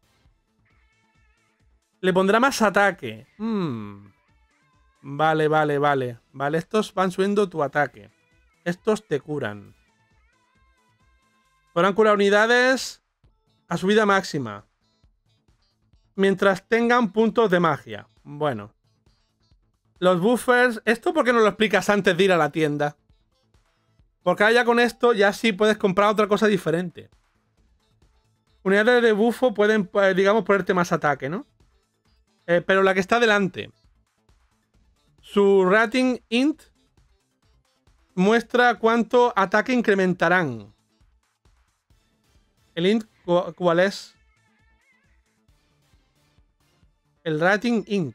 Le pondrá más ataque. Hmm. Vale, vale, vale. Vale, estos van subiendo tu ataque. Estos te curan. Podrán curar unidades a su vida máxima. Mientras tengan puntos de magia. Bueno. Los buffers... ¿Esto por qué no lo explicas antes de ir a la tienda? Porque ahora ya con esto ya sí puedes comprar otra cosa diferente. Unidades de bufo pueden, digamos, ponerte más ataque, ¿no? Eh, pero la que está delante. Su rating int muestra cuánto ataque incrementarán. ¿El int cuál es? El rating int.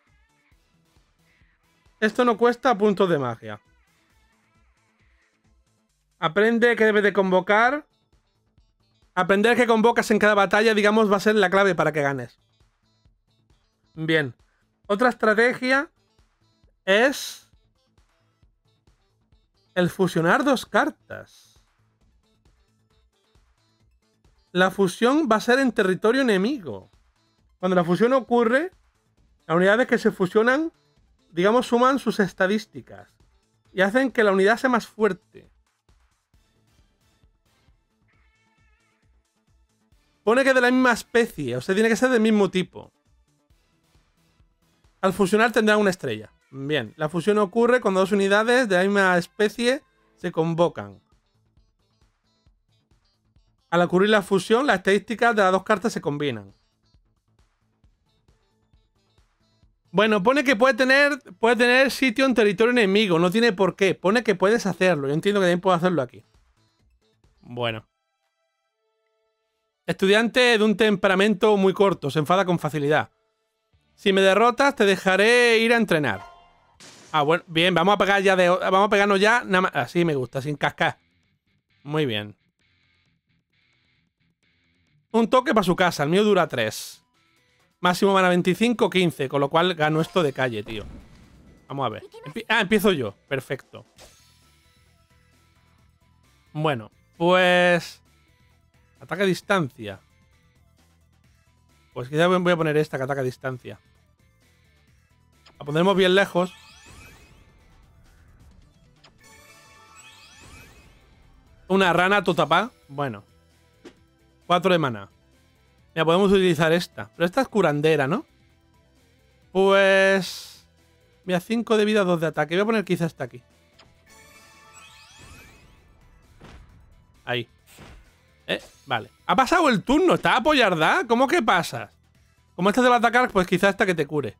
Esto no cuesta puntos de magia. Aprende que debes de convocar. Aprender que convocas en cada batalla, digamos, va a ser la clave para que ganes. Bien. Otra estrategia es el fusionar dos cartas. La fusión va a ser en territorio enemigo. Cuando la fusión ocurre, las unidades que se fusionan, digamos, suman sus estadísticas y hacen que la unidad sea más fuerte. Pone que de la misma especie, o sea, tiene que ser del mismo tipo. Al fusionar tendrá una estrella. Bien, la fusión ocurre cuando dos unidades de la misma especie se convocan. Al ocurrir la fusión, las estadísticas de las dos cartas se combinan. Bueno, pone que puede tener, puede tener sitio en territorio enemigo. No tiene por qué. Pone que puedes hacerlo. Yo entiendo que también puedo hacerlo aquí. Bueno. Estudiante de un temperamento muy corto. Se enfada con facilidad. Si me derrotas, te dejaré ir a entrenar. Ah, bueno. Bien, vamos a pegar ya de... Vamos a pegarnos ya. Nada más. Así me gusta, sin cascar. Muy bien. Un toque para su casa. El mío dura tres. Máximo mana veinticinco, quince. Con lo cual gano esto de calle, tío. Vamos a ver. Empie ah, empiezo yo. Perfecto. Bueno, pues... Ataque a distancia. Pues quizás voy a poner esta que ataca a distancia. La pondremos bien lejos. Una rana totapá. Bueno. Cuatro de mana. Ya podemos utilizar esta. Pero esta es curandera, ¿no? Pues... Mira, cinco de vida, dos de ataque. Voy a poner quizá esta aquí. Ahí. Eh, vale. Ha pasado el turno. ¿Está apoyardá? ¿Cómo que pasas? Como esta te va a atacar, pues quizá esta que te cure.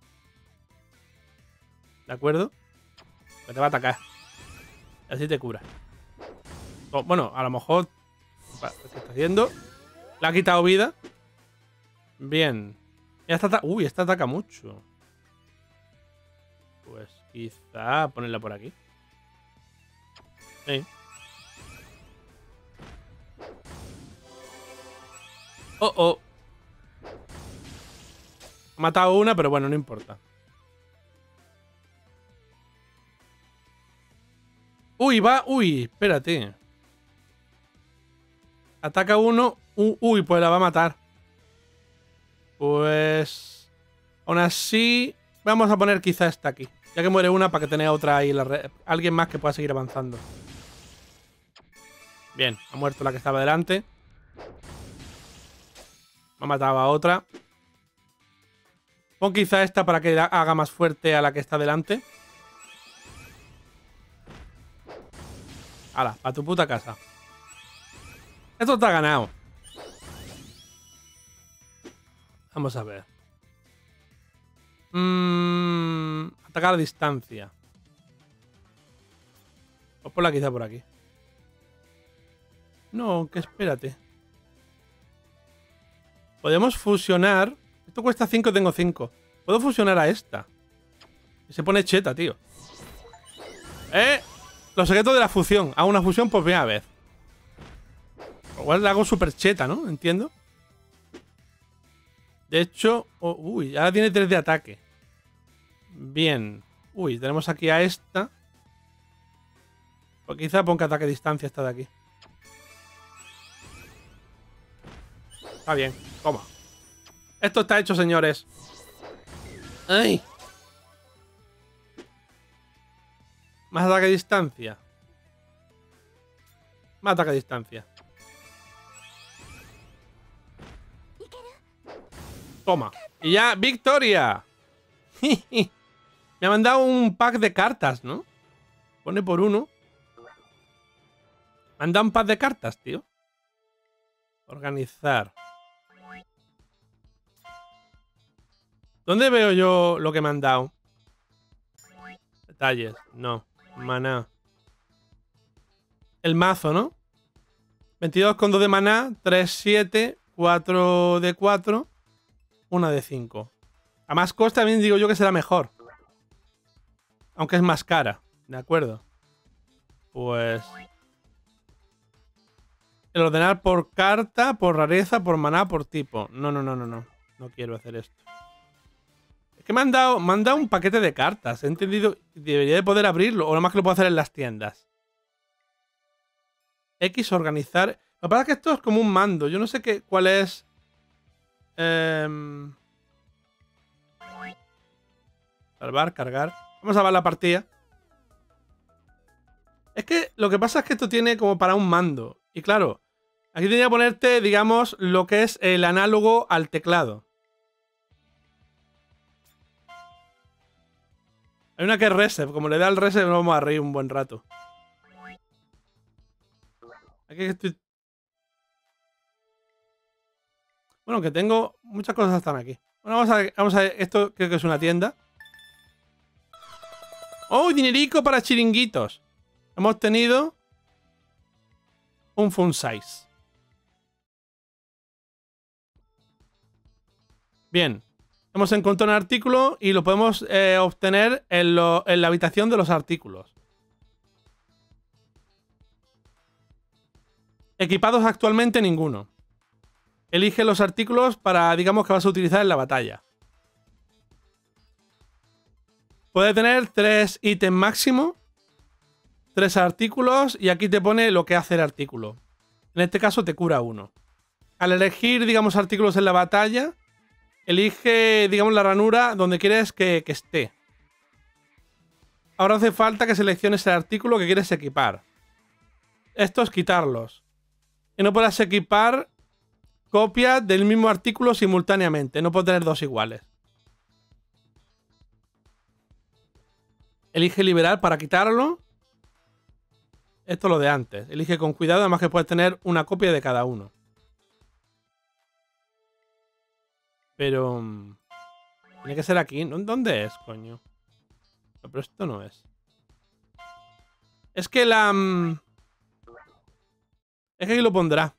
¿De acuerdo? Pues te va a atacar. Así te cura. O, bueno, a lo mejor... ¿Qué está haciendo? Le ha quitado vida. Bien. Esta Uy, esta ataca mucho. Pues quizá ponerla por aquí. Sí. Oh, oh. Ha matado una, pero bueno, no importa. Uy, va. Uy, espérate. Ataca uno. Uy, pues la va a matar. Pues... Aún así... Vamos a poner quizá esta aquí. Ya que muere una para que tenga otra ahí. La red. Alguien más que pueda seguir avanzando. Bien, ha muerto la que estaba delante. Me ha matado a otra. Pon quizá esta para que haga más fuerte a la que está delante. Hala, a tu puta casa. Esto está ganado. Vamos a ver. Mm, atacar a distancia. O ponla quizá por aquí. No, que espérate. Podemos fusionar. Esto cuesta cinco, tengo cinco. Puedo fusionar a esta. Y se pone cheta, tío. Eh, los secretos de la fusión. Hago una fusión por primera vez. Igual la hago súper cheta, ¿no? Entiendo. De hecho... Oh, uy, ahora tiene tres de ataque. Bien. Uy, tenemos aquí a esta. Pues quizá ponga ataque a distancia esta de aquí. Está bien. Toma. Esto está hecho, señores. ¡Ay! Más ataque a distancia. Más ataque a distancia. Toma. Y ya, ¡victoria! Me ha mandado un pack de cartas, ¿no? Pone por uno. Me han dado un pack de cartas, tío. Organizar. ¿Dónde veo yo lo que me han dado? Detalles. No. Maná. El mazo, ¿no? veintidós con dos de maná. tres, siete. cuatro de cuatro. una de cinco. A más coste también digo yo que será mejor. Aunque es más cara. De acuerdo. Pues... El ordenar por carta, por rareza, por maná, por tipo. No, no, no, no, no. No quiero hacer esto. Es que me han dado, me han dado un paquete de cartas. He entendido. Debería de poder abrirlo. O lo más que lo puedo hacer en las tiendas. X, organizar. Lo que pasa es que esto es como un mando. Yo no sé qué, cuál es. Eh... Salvar, cargar. Vamos a ver la partida. Es que lo que pasa es que esto tiene como para un mando. Y claro, aquí tenía que ponerte, digamos, lo que es el análogo al teclado. Hay una que es reset. Como le da el reset, nos vamos a reír un buen rato. Aquí estoy... Bueno, que tengo... Muchas cosas están aquí. Bueno, vamos a ver, vamos a ver. Esto creo que es una tienda. ¡Oh, dinerico para chiringuitos! Hemos tenido un fun size. Bien. Hemos encontrado un artículo y lo podemos eh, obtener en, lo, en la habitación de los artículos. Equipados actualmente ninguno. Elige los artículos para, digamos, que vas a utilizar en la batalla. Puede tener tres ítems máximo, tres artículos y aquí te pone lo que hace el artículo. En este caso te cura uno. Al elegir, digamos, artículos en la batalla, elige, digamos, la ranura donde quieres que, que esté. Ahora hace falta que selecciones el artículo que quieres equipar. Esto es quitarlos. Y no podrás equipar copias del mismo artículo simultáneamente. No puedo tener dos iguales. Elige liberar para quitarlo. Esto es lo de antes. Elige con cuidado, además que puedes tener una copia de cada uno. Pero... tiene que ser aquí. ¿Dónde es, coño? No, pero esto no es. Es que la... Es que aquí lo pondrá.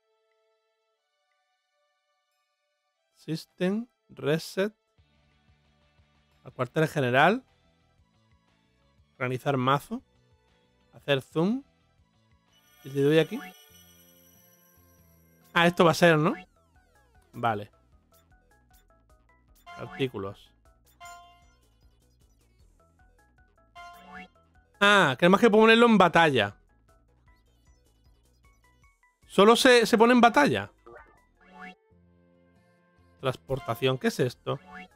System, Reset. Al cuartel general. Organizar mazo. Hacer zoom. ¿Y le doy aquí? Ah, esto va a ser, ¿no? Vale. Artículos. Ah, que además que ponerlo en batalla. ¿Solo se, se pone en batalla? Transportación, ¿qué es esto?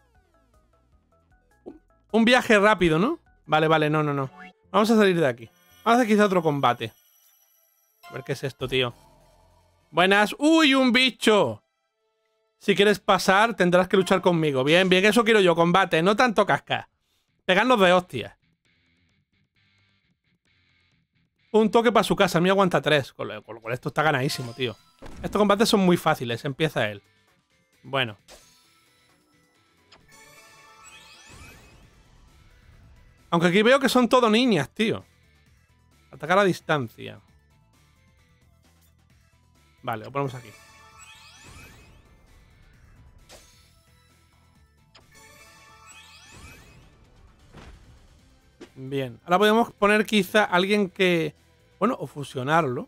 Un viaje rápido, ¿no? Vale, vale, no, no, no. Vamos a salir de aquí. Vamos a hacer quizá otro combate. A ver qué es esto, tío. Buenas. ¡Uy, un bicho! Si quieres pasar, tendrás que luchar conmigo. Bien, bien, eso quiero yo, combate. No tanto cascar. Pegarnos de hostias. Un toque para su casa. A mí aguanta tres. Con lo cual esto está ganadísimo, tío. Estos combates son muy fáciles. Empieza él. Bueno. Aunque aquí veo que son todo niñas, tío. Atacar a distancia. Vale, lo ponemos aquí. Bien. Ahora podemos poner quizá a alguien que... Bueno, o fusionarlo.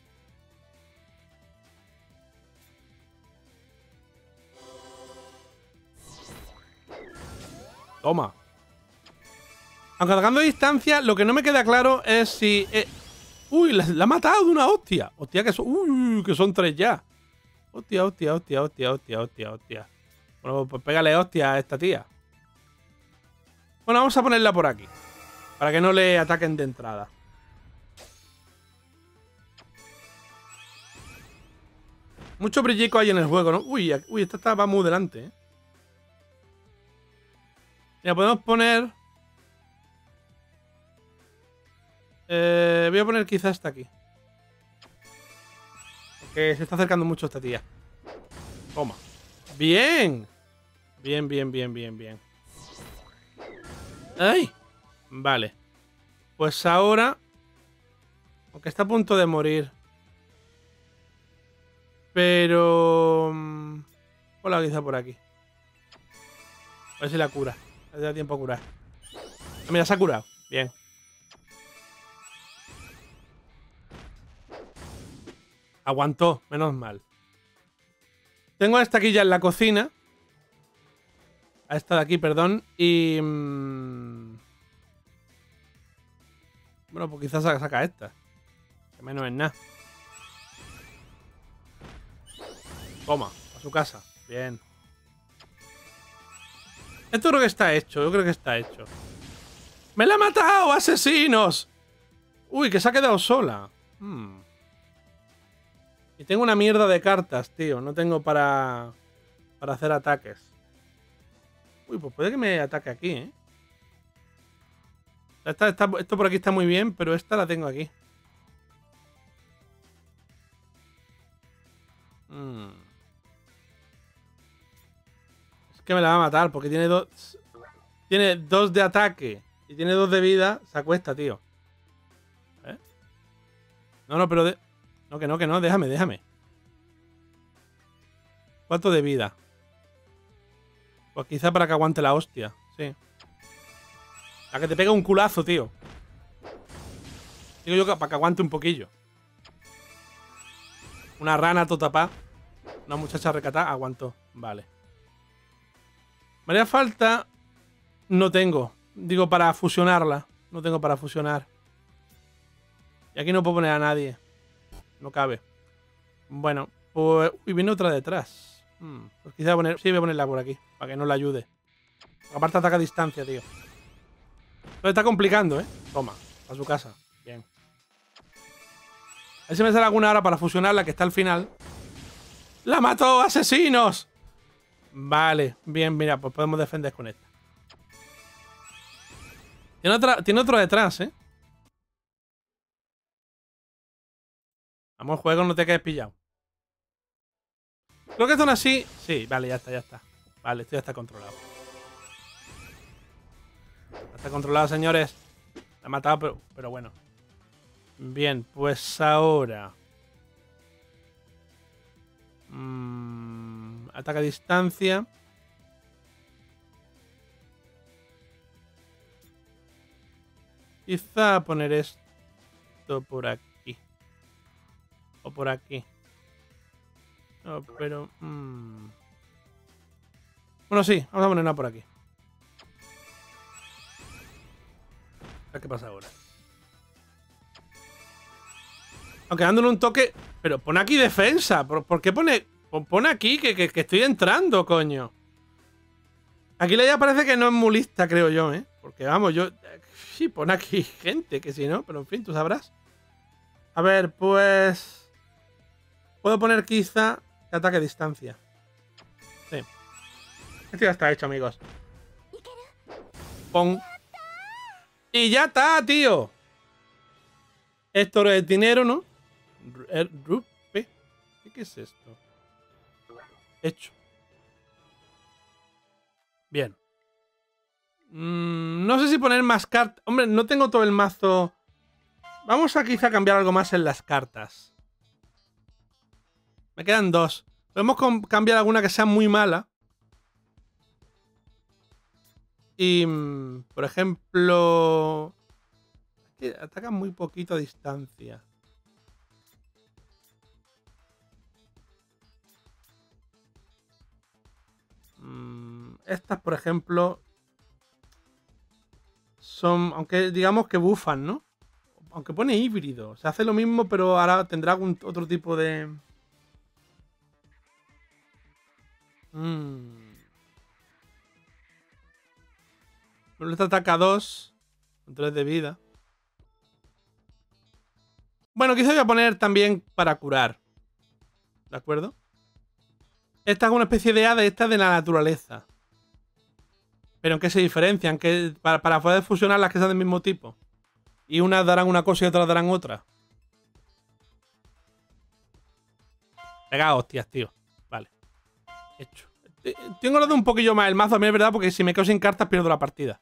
Toma. Aunque atacando a distancia, lo que no me queda claro es si... Eh... Uy, la, la ha matado de una hostia. Hostia, que son... Uy, que son tres ya. Hostia, hostia, hostia, hostia, hostia, hostia, hostia. Bueno, pues pégale hostia a esta tía. Bueno, vamos a ponerla por aquí. Para que no le ataquen de entrada. Mucho brillico hay en el juego, ¿no? Uy, uy, esta está, va muy delante, ¿eh? Mira, podemos poner... Eh, voy a poner quizás esta aquí. Porque se está acercando mucho esta tía. Toma. ¡Bien! Bien, bien, bien, bien, bien. ¡Ay! Vale. Pues ahora... Aunque está a punto de morir. Pero... Hola, quizá por aquí. A ver si la cura. A ver si da tiempo a curar. Mira, se ha curado. Bien. Aguantó, menos mal. Tengo a esta aquí ya en la cocina. A esta de aquí, perdón. Y... Mmm... Bueno, pues quizás saca esta. Que menos es nada. Toma, a su casa. Bien. Esto creo que está hecho. Yo creo que está hecho. ¡Me la ha matado, asesinos! Uy, que se ha quedado sola. Hmm. Y tengo una mierda de cartas, tío. No tengo para... Para hacer ataques. Uy, pues puede que me ataque aquí, ¿eh? Esta, esta, esto por aquí está muy bien, pero esta la tengo aquí. Hmm. Es que me la va a matar porque tiene dos... Tiene dos de ataque Si tiene dos de vida, se acuesta, tío. ¿Eh? No, no, pero... De... No, que no, que no. Déjame, déjame. ¿Cuánto de vida? Pues quizá para que aguante la hostia. Sí. Para que te pegue un culazo, tío. Digo yo que para que aguante un poquillo. Una rana totapá. Una muchacha recatada. Aguantó. Vale. Me haría falta... No tengo. Digo, para fusionarla. No tengo para fusionar. Y aquí no puedo poner a nadie. No cabe. Bueno, pues... Uy, viene otra detrás. Hmm, pues quizá poner... Sí, voy a ponerla por aquí. Para que no la ayude. Aparte ataca a distancia, tío. Lo está complicando, ¿eh? Toma. A su casa. Bien. A ver si me sale alguna hora para fusionarla, que está al final. ¡La mató! ¡Asesinos! Vale. Bien, mira, pues podemos defender con esta. Tiene, otra, tiene otro detrás, ¿eh? Vamos, juego, no te quedes pillado. Creo que son así. Sí, vale, ya está, ya está. Vale, esto ya está controlado. Ya está controlado, señores. La ha matado, pero, pero bueno. Bien, pues ahora... Mmm, ataque a distancia. Quizá poner esto por aquí. O por aquí. No, pero... Mmm. Bueno, sí, vamos a ponerla por aquí. A ver qué pasa ahora. Aunque dándole un toque... Pero pone aquí defensa. ¿Por, ¿por qué pone...? Pone aquí que, que, que estoy entrando, coño. Aquí la ya parece que no es muy lista, creo yo, ¿eh? Porque vamos, yo... Sí, pone aquí gente, que si no, pero en fin, tú sabrás. A ver, pues... Puedo poner quizá ataque a distancia. Sí. Esto ya está hecho, amigos. Pon. Y ya está, tío. Esto es dinero, ¿no? ¿Qué es esto? Hecho. Bien. Mm, no sé si poner más cartas. Hombre, no tengo todo el mazo. Vamos a quizá cambiar algo más en las cartas. Me quedan dos. Podemos cambiar alguna que sea muy mala. Y, por ejemplo... Atacan muy poquito a distancia. Estas, por ejemplo... Son... Aunque digamos que bufan, ¿no? Aunque pone híbrido. Se hace lo mismo, pero ahora tendrá algún otro tipo de... Mmm... Esta ataca dos. Con tres de vida. Bueno, quizá voy a poner también para curar. ¿De acuerdo? Esta es una especie de hada, esta es de la naturaleza. Pero ¿en qué se diferencian? ¿Qué, para, para poder fusionar las que sean del mismo tipo. Y unas darán una cosa y otras darán otra. Pega hostias, tío. Vale. Hecho. Tengo que dar un poquillo más el mazo, a mí es verdad, porque si me quedo sin cartas pierdo la partida.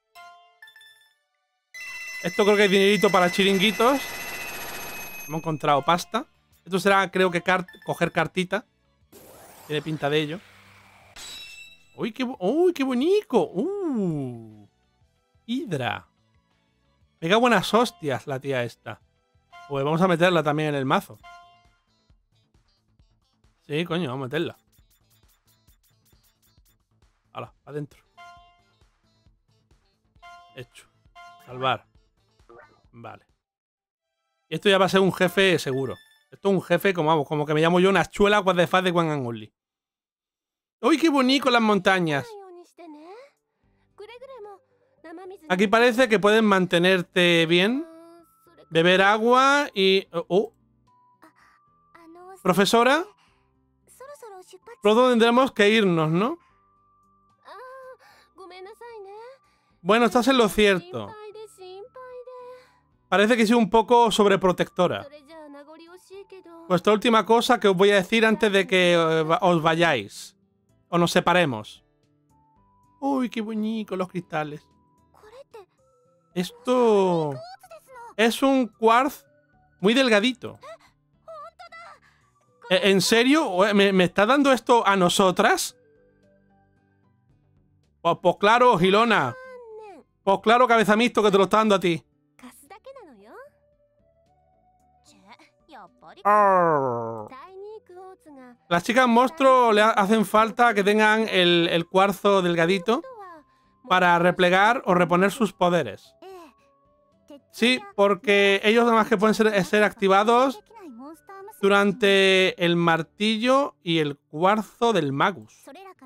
Esto creo que es dinerito para chiringuitos. Hemos encontrado pasta. Esto será, creo que, cart coger cartita. Tiene pinta de ello. ¡Uy, qué, uy, qué bonito! ¡Uh! Hidra. Pega buenas hostias la tía esta. Pues vamos a meterla también en el mazo. Sí, coño, vamos a meterla. Hala, adentro. Hecho. Salvar. Vale. Y esto ya va a ser un jefe seguro. Esto es un jefe, como vamos, como que me llamo yo, una chuela what the fuck de One and Only. ¡Uy, qué bonito las montañas! Aquí parece que puedes mantenerte bien, beber agua y... Oh. Profesora, pronto tendremos que irnos, ¿no? Bueno, estás en lo cierto. Parece que soy un poco sobreprotectora. Pues esta última cosa que os voy a decir antes de que os vayáis. O nos separemos. Uy, qué bonito los cristales. Esto es un quartz muy delgadito. ¿En serio? ¿Me, me está dando esto a nosotras? Pues, pues claro, Gilona. Pues claro, cabeza mixto, que te lo está dando a ti. Arr. Las chicas monstruo le hacen falta que tengan el, el cuarzo delgadito para replegar o reponer sus poderes. Sí, porque ellos además que pueden ser, ser activados durante el martillo y el cuarzo del magus.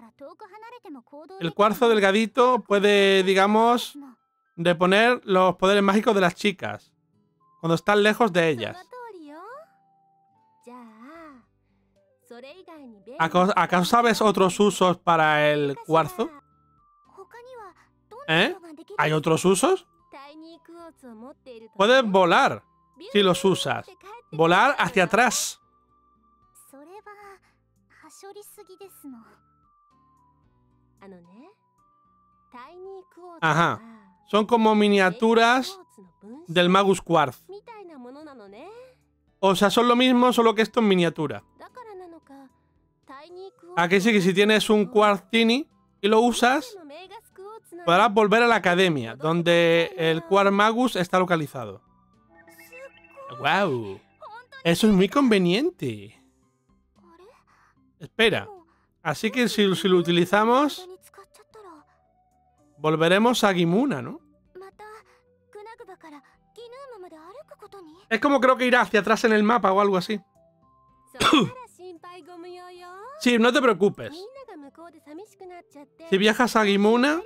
El cuarzo delgadito puede, digamos, reponer los poderes mágicos de las chicas cuando están lejos de ellas. ¿Acaso, ¿Acaso sabes otros usos para el cuarzo? ¿Eh? ¿Hay otros usos? Puedes volar si los usas. Volar hacia atrás. Ajá. Son como miniaturas del Magus Quartz. O sea, son lo mismo, solo que esto en miniatura. Aquí sí que si tienes un Quartz Tiny y lo usas, podrás volver a la academia, donde el Quartz Magus está localizado. ¡Wow! Eso es muy conveniente. Espera. Así que si, si lo utilizamos, volveremos a Gimuna, ¿no? Es como creo que irá hacia atrás en el mapa o algo así. Sí, no te preocupes. Si viajas a Gimuna,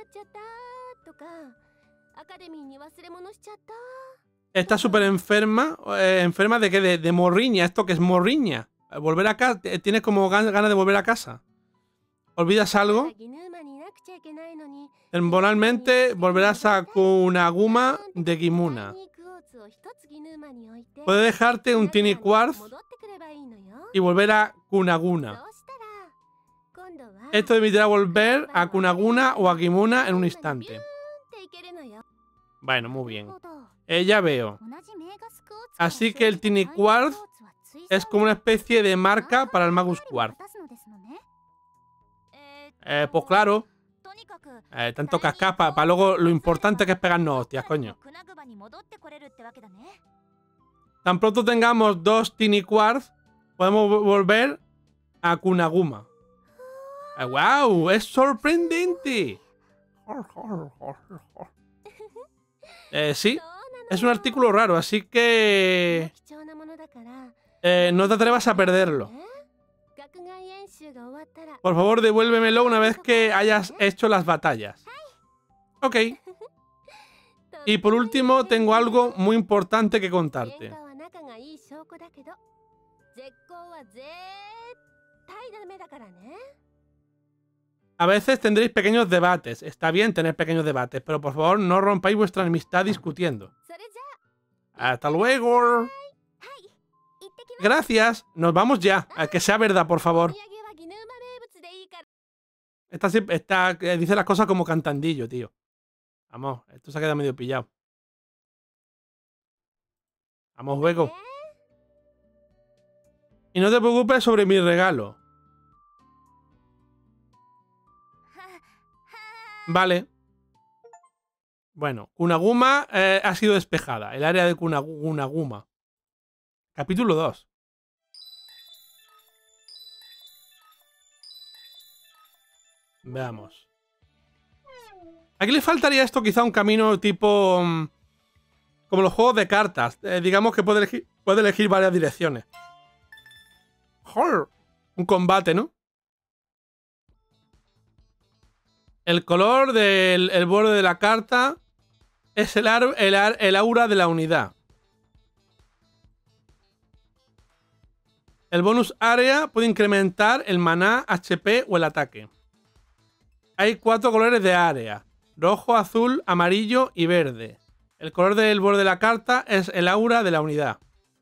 está súper enferma. Eh, ¿Enferma de qué? De, de morriña. ¿Esto qué es morriña? Volver a casa. ¿Tienes como ganas de volver a casa? ¿Olvidas algo? Temporalmente volverás a Kunaguma de Gimuna. Puedes dejarte un Tiny Quartz y volver a Kunaguna. Esto permitirá volver a Kunaguna o a Gimuna en un instante. Bueno, muy bien. Eh, ya veo. Así que el Tiny Quartz es como una especie de marca para el Magus Quartz. Eh, pues claro. Eh, tanto cascar para pa luego lo importante que es pegarnos hostias, coño. Tan pronto tengamos dos Tiny Quartz, podemos volver a Kunaguma. Eh, ¡Wow! ¡Es sorprendente! Eh, sí, es un artículo raro, así que... Eh, no te atrevas a perderlo. Por favor, devuélvemelo una vez que hayas hecho las batallas. Ok. Y por último, tengo algo muy importante que contarte. A veces tendréis pequeños debates. Está bien tener pequeños debates, pero por favor no rompáis vuestra amistad discutiendo. Hasta luego. Gracias. Nos vamos ya. A que sea verdad, por favor. Esta, esta dice las cosas como cantandillo, tío. Vamos, esto se ha quedado medio pillado. Vamos, luego. Y no te preocupes sobre mi regalo. Vale. Bueno, Kunaguma eh, ha sido despejada. El área de Kunaguma. Capítulo dos. Veamos. Aquí le faltaría esto quizá un camino tipo... Um, como los juegos de cartas. Eh, digamos que puede elegir, puede elegir varias direcciones. ¡Joder! Un combate, ¿no? El color del el borde de la carta es el, ar, el, ar, el aura de la unidad. El bonus área puede incrementar el maná, H P o el ataque. Hay cuatro colores de área. Rojo, azul, amarillo y verde. El color del borde de la carta es el aura de la unidad.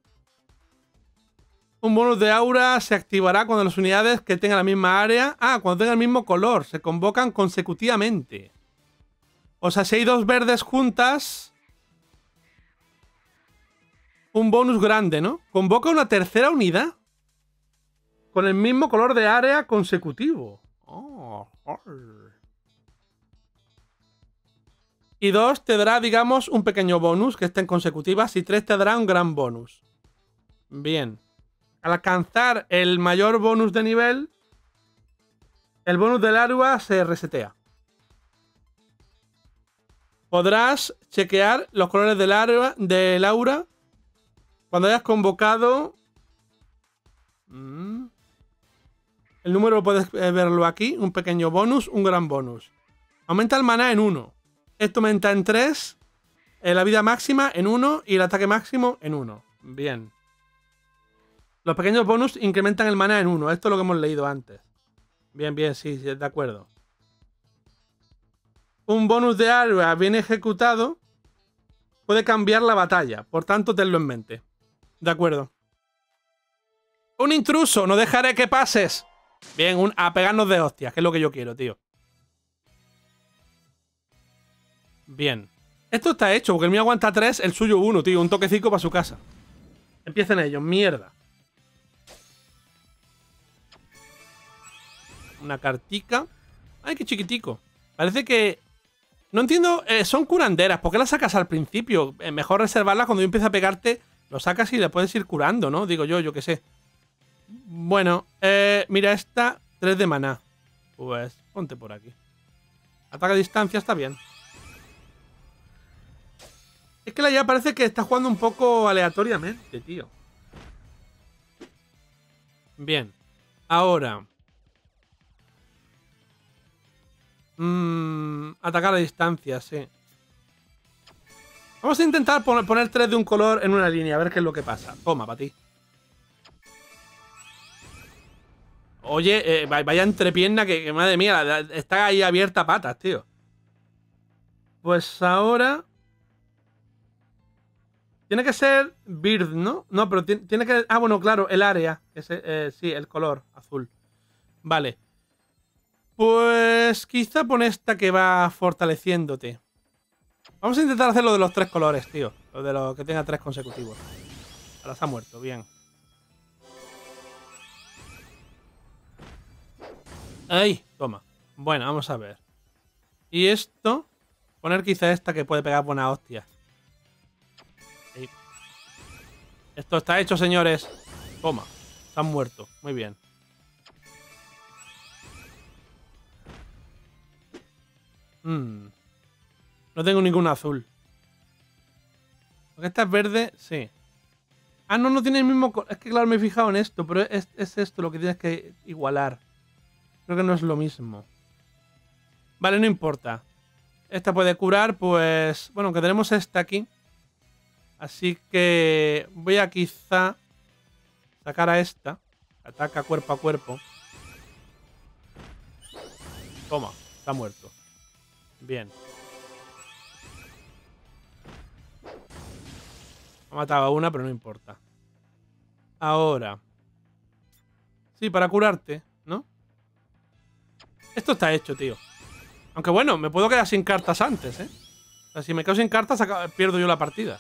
Un bonus de aura se activará cuando las unidades que tengan la misma área... Ah, cuando tengan el mismo color. Se convocan consecutivamente. O sea, si hay dos verdes juntas... Un bonus grande, ¿no? Convoca una tercera unidad. Con el mismo color de área consecutivo. Oh, oh. Y dos te dará, digamos, un pequeño bonus que estén consecutivas. Y tres te dará un gran bonus. Bien. Al alcanzar el mayor bonus de nivel, el bonus del aura se resetea. Podrás chequear los colores del aura, del aura cuando hayas convocado... Mm. El número puedes verlo aquí. Un pequeño bonus, un gran bonus. Aumenta el maná en uno. Esto aumenta en tres. La vida máxima en uno. Y el ataque máximo en uno. Bien. Los pequeños bonus incrementan el maná en uno. Esto es lo que hemos leído antes. Bien, bien, sí, sí, de acuerdo. Un bonus de aura bien ejecutado puede cambiar la batalla. Por tanto, tenlo en mente. De acuerdo. Un intruso. No dejaré que pases. Bien, un, a pegarnos de hostias, que es lo que yo quiero, tío. Bien. Esto está hecho, porque el mío aguanta tres, el suyo uno, tío. Un toquecito para su casa. Empiecen ellos, mierda. Una cartica. Ay, qué chiquitico. Parece que... No entiendo, eh, son curanderas. ¿Por qué las sacas al principio? Eh, mejor reservarlas cuando yo empiece a pegarte. Lo sacas y le puedes ir curando, ¿no? Digo yo, yo qué sé. Bueno, eh, mira esta, tres de maná. Pues ponte por aquí. Ataque a distancia está bien. Es que la ya parece que está jugando un poco aleatoriamente, tío. Bien. Ahora. Mmm, atacar a distancia, sí. Vamos a intentar poner, poner tres de un color en una línea, a ver qué es lo que pasa. Toma, para ti. Oye, eh, vaya entrepierna que, que, madre mía, está ahí abierta a patas, tío. Pues ahora... Tiene que ser Bird, ¿no? No, pero tiene, tiene que... Ah, bueno, claro, el área. Ese, eh, sí, el color azul. Vale. Pues quizá pon esta que va fortaleciéndote. Vamos a intentar hacer lo de los tres colores, tío. Lo de lo que tenga tres consecutivos. Ahora se ha muerto, bien. ¡Ay! Toma. Bueno, vamos a ver. Y esto... Poner quizá esta que puede pegar buena hostia. Sí. Esto está hecho, señores. Toma. Se han muerto. Muy bien. Mm. No tengo ningún azul. Porque esta es verde, sí. Ah, no, no tiene el mismo color. Es que claro, me he fijado en esto, pero es, es esto lo que tienes que igualar. Creo que no es lo mismo. Vale, no importa. Esta puede curar, pues... Bueno, que tenemos esta aquí. Así que voy a quizá sacar a esta. Ataca cuerpo a cuerpo. Toma, está muerto. Bien. Ha matado a una, pero no importa. Ahora. Sí, para curarte, ¿no? Esto está hecho, tío. Aunque bueno, me puedo quedar sin cartas antes, ¿eh? O sea, si me quedo sin cartas, pierdo yo la partida.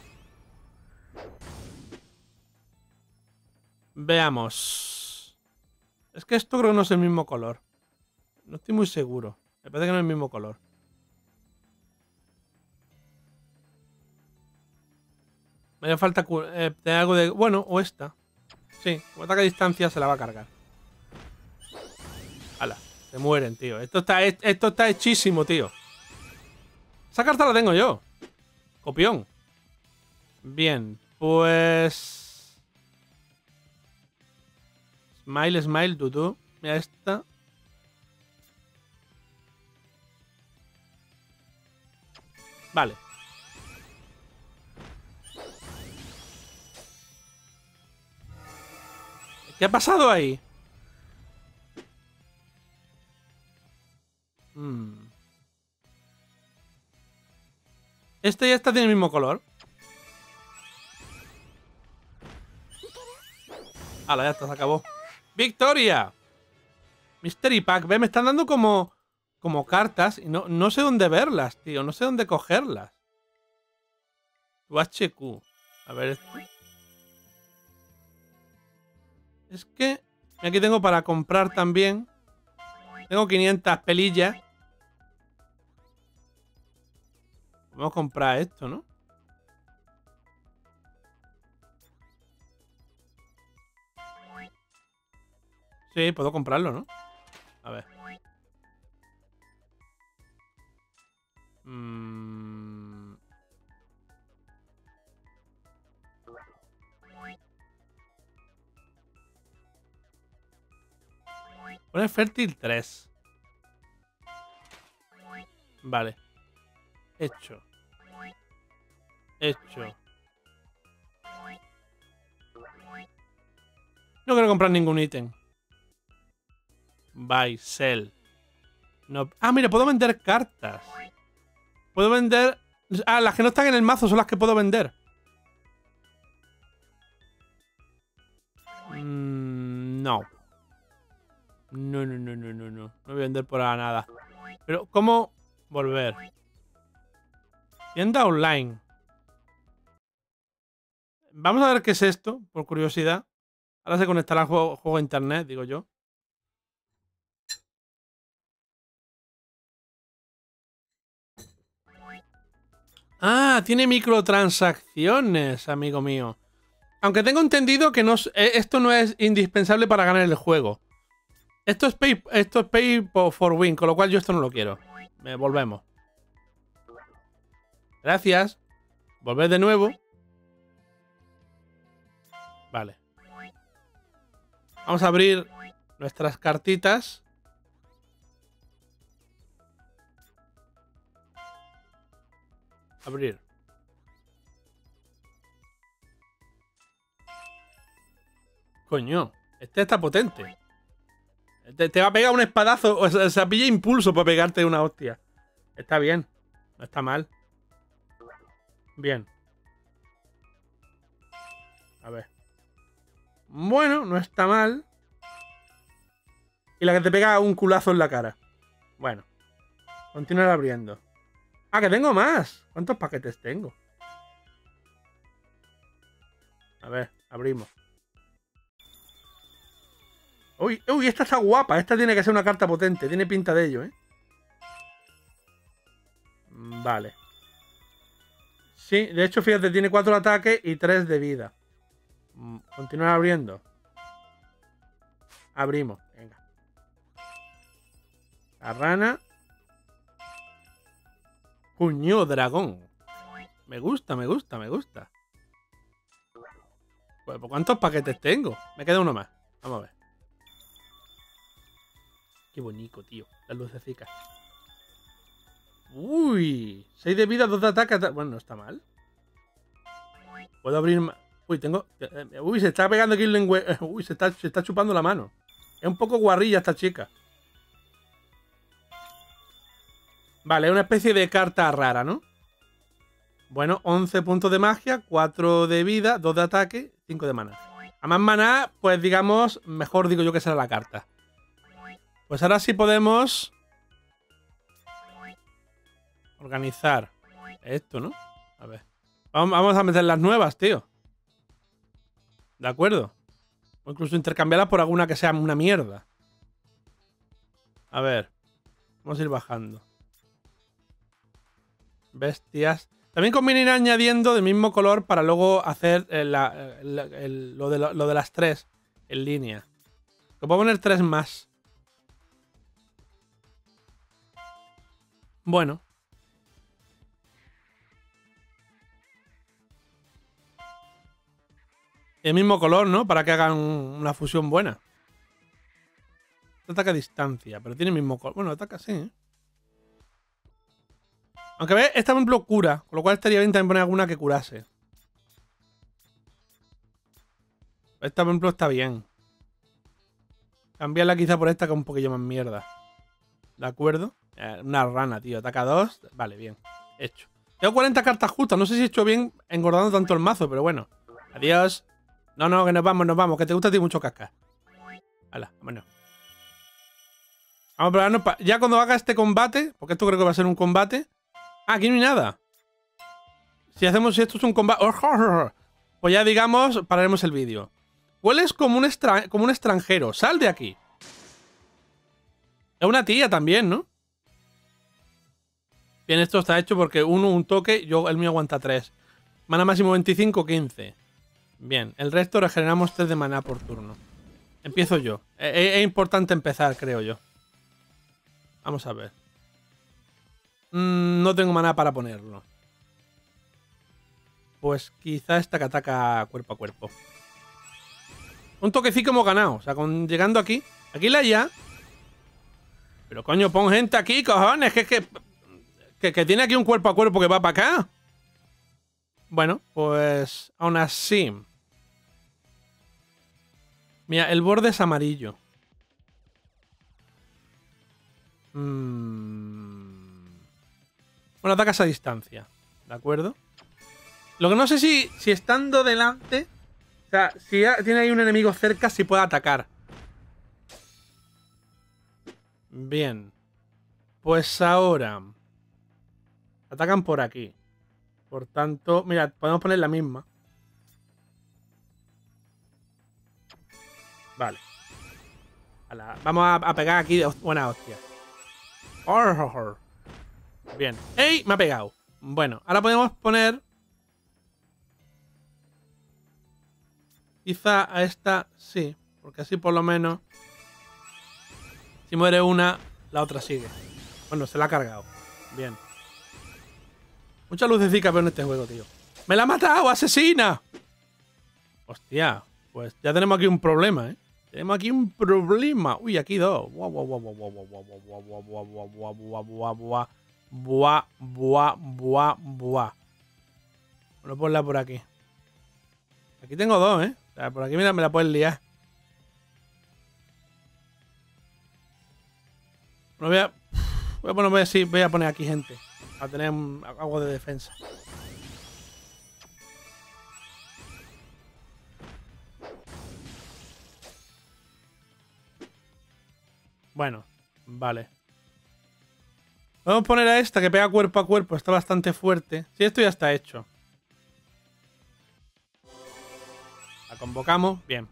Veamos. Es que esto creo que no es el mismo color. No estoy muy seguro. Me parece que no es el mismo color. Me hace falta eh, tener algo de... Bueno, o esta. Sí, como ataque a distancia se la va a cargar. Hala, se mueren, tío. Esto está, esto está hechísimo, tío. Esa carta la tengo yo. Copión. Bien, pues... Smile, smile, tutu. Mira esta. Vale. ¿Qué ha pasado ahí? Hmm. Este y esta tienen el mismo color. Hala, ya está, se acabó. ¡Victoria! Mystery Pack, ve, me están dando como... como cartas y no, no sé dónde verlas, tío. No sé dónde cogerlas. Tu H Q. A ver esto. Es que aquí tengo para comprar también. Tengo quinientas pelillas. Vamos a comprar esto, ¿no? Sí, puedo comprarlo, ¿no? A ver. Mm. Pone fértil tres. Vale. Hecho. Hecho. No quiero comprar ningún ítem. Buy, sell. No. Ah, mira, puedo vender cartas. Puedo vender... Ah, las que no están en el mazo son las que puedo vender. Mm, no. No, no, no, no, no, no. No voy a vender por nada. Pero, ¿cómo volver? Tienda online. Vamos a ver qué es esto, por curiosidad. Ahora se conectará al juego, juego a internet, digo yo. Ah, tiene microtransacciones, amigo mío. Aunque tengo entendido que no, esto no es indispensable para ganar el juego. Esto es pay, esto es pay for win, con lo cual yo esto no lo quiero. Me volvemos. Gracias. Volver de nuevo. Vale. Vamos a abrir nuestras cartitas. Abrir. Coño, este está potente. Te, te va a pegar un espadazo. O sea, se pilla impulso para pegarte una hostia. Está bien. No está mal. Bien. A ver. Bueno, no está mal. Y la que te pega un culazo en la cara. Bueno. Continuar abriendo. Ah, que tengo más. ¿Cuántos paquetes tengo? A ver, abrimos. Uy, uy, esta está guapa. Esta tiene que ser una carta potente. Tiene pinta de ello, ¿eh? Vale. Sí, de hecho, fíjate, tiene cuatro de ataque y tres de vida. Continuar abriendo. Abrimos. Venga. La rana. Puño dragón. Me gusta, me gusta, me gusta. Pues, ¿cuántos paquetes tengo? Me queda uno más. Vamos a ver. Qué bonito, tío. Las lucecitas. Uy. seis de vida, dos de ataque. Bueno, no está mal. Puedo abrir más. Uy, tengo... Uy, se está pegando aquí el lengüe... Uy, se está, se está chupando la mano. Es un poco guarrilla esta chica. Vale, es una especie de carta rara, ¿no? Bueno, once puntos de magia, cuatro de vida, dos de ataque, cinco de maná. A más maná, pues digamos, mejor digo yo que será la carta. Pues ahora sí podemos... organizar esto, ¿no? A ver. Vamos a meter las nuevas, tío. ¿De acuerdo? O incluso intercambiarlas por alguna que sea una mierda. A ver. Vamos a ir bajando. Bestias. También conviene ir añadiendo del mismo color para luego hacer el, el, el, lo, de, lo de las tres en línea. Que puedo poner tres más. Bueno. El mismo color, ¿no? Para que hagan una fusión buena. Ataca a distancia, pero tiene el mismo color. Bueno, ataca así, ¿eh? Aunque ve, esta por ejemplo cura, con lo cual estaría bien también poner alguna que curase. Esta por ejemplo está bien. Cambiarla quizá por esta que es un poquillo más mierda. ¿De acuerdo? Eh, una rana, tío. Ataca dos. Vale, bien. Hecho. Tengo cuarenta cartas justas. No sé si he hecho bien engordando tanto el mazo, pero bueno. Adiós. No, no, que nos vamos, nos vamos. Que te gusta a ti mucho cascar. Hala, vámonos. Vamos a probarnos pa... Ya cuando haga este combate, porque esto creo que va a ser un combate. Ah, aquí no hay nada. Si hacemos esto es un combate... Pues ya digamos, pararemos el vídeo. Hueles como un, extra... como un extranjero. Sal de aquí. Es una tía también, ¿no? Bien, esto está hecho porque uno un toque, yo el mío aguanta tres. Mana máximo veinticinco, quince. Bien, el resto regeneramos tres de maná por turno. Empiezo yo. Es, es importante empezar, creo yo. Vamos a ver. Mm, no tengo maná para ponerlo. Pues quizá esta que ataca cuerpo a cuerpo. Un toquecito hemos ganado. O sea, con, llegando aquí. Aquí la ya. Pero coño, pon gente aquí, cojones. Que es que, que, que tiene aquí un cuerpo a cuerpo que va para acá. Bueno, pues aún así. Mira, el borde es amarillo. Mm. Bueno, atacas a distancia. ¿De acuerdo? Lo que no sé si, si estando delante... O sea, si tiene ahí un enemigo cerca, si puede atacar. Bien. Pues ahora... Atacan por aquí. Por tanto... Mira, podemos poner la misma. Vale. La, vamos a, a pegar aquí de buena hostia. Bien. ¡Ey! Me ha pegado. Bueno, ahora podemos poner... Quizá a esta sí. Porque así por lo menos... Si muere una, la otra sigue. Bueno, se la ha cargado. Bien. Mucha lucecica veo en este juego, tío. ¡Me la ha matado! ¡Asesina! Hostia. Pues ya tenemos aquí un problema, ¿eh? Tenemos aquí un problema. Uy, aquí dos. Buah, buah, buah, buah, buah, buah, buah, buah, buah, buah, buah, buah, buah, buah. Buah, buah, buah, buah. Bueno, ponla por aquí. Aquí tengo dos, ¿eh? O sea, por aquí mira, me la puedes liar. Bueno, voy a... Bueno, voy a, sí, voy a poner aquí gente. A tener algo de defensa. Bueno, vale. Vamos a poner a esta que pega cuerpo a cuerpo. Está bastante fuerte. Sí, esto ya está hecho. La convocamos. Bien.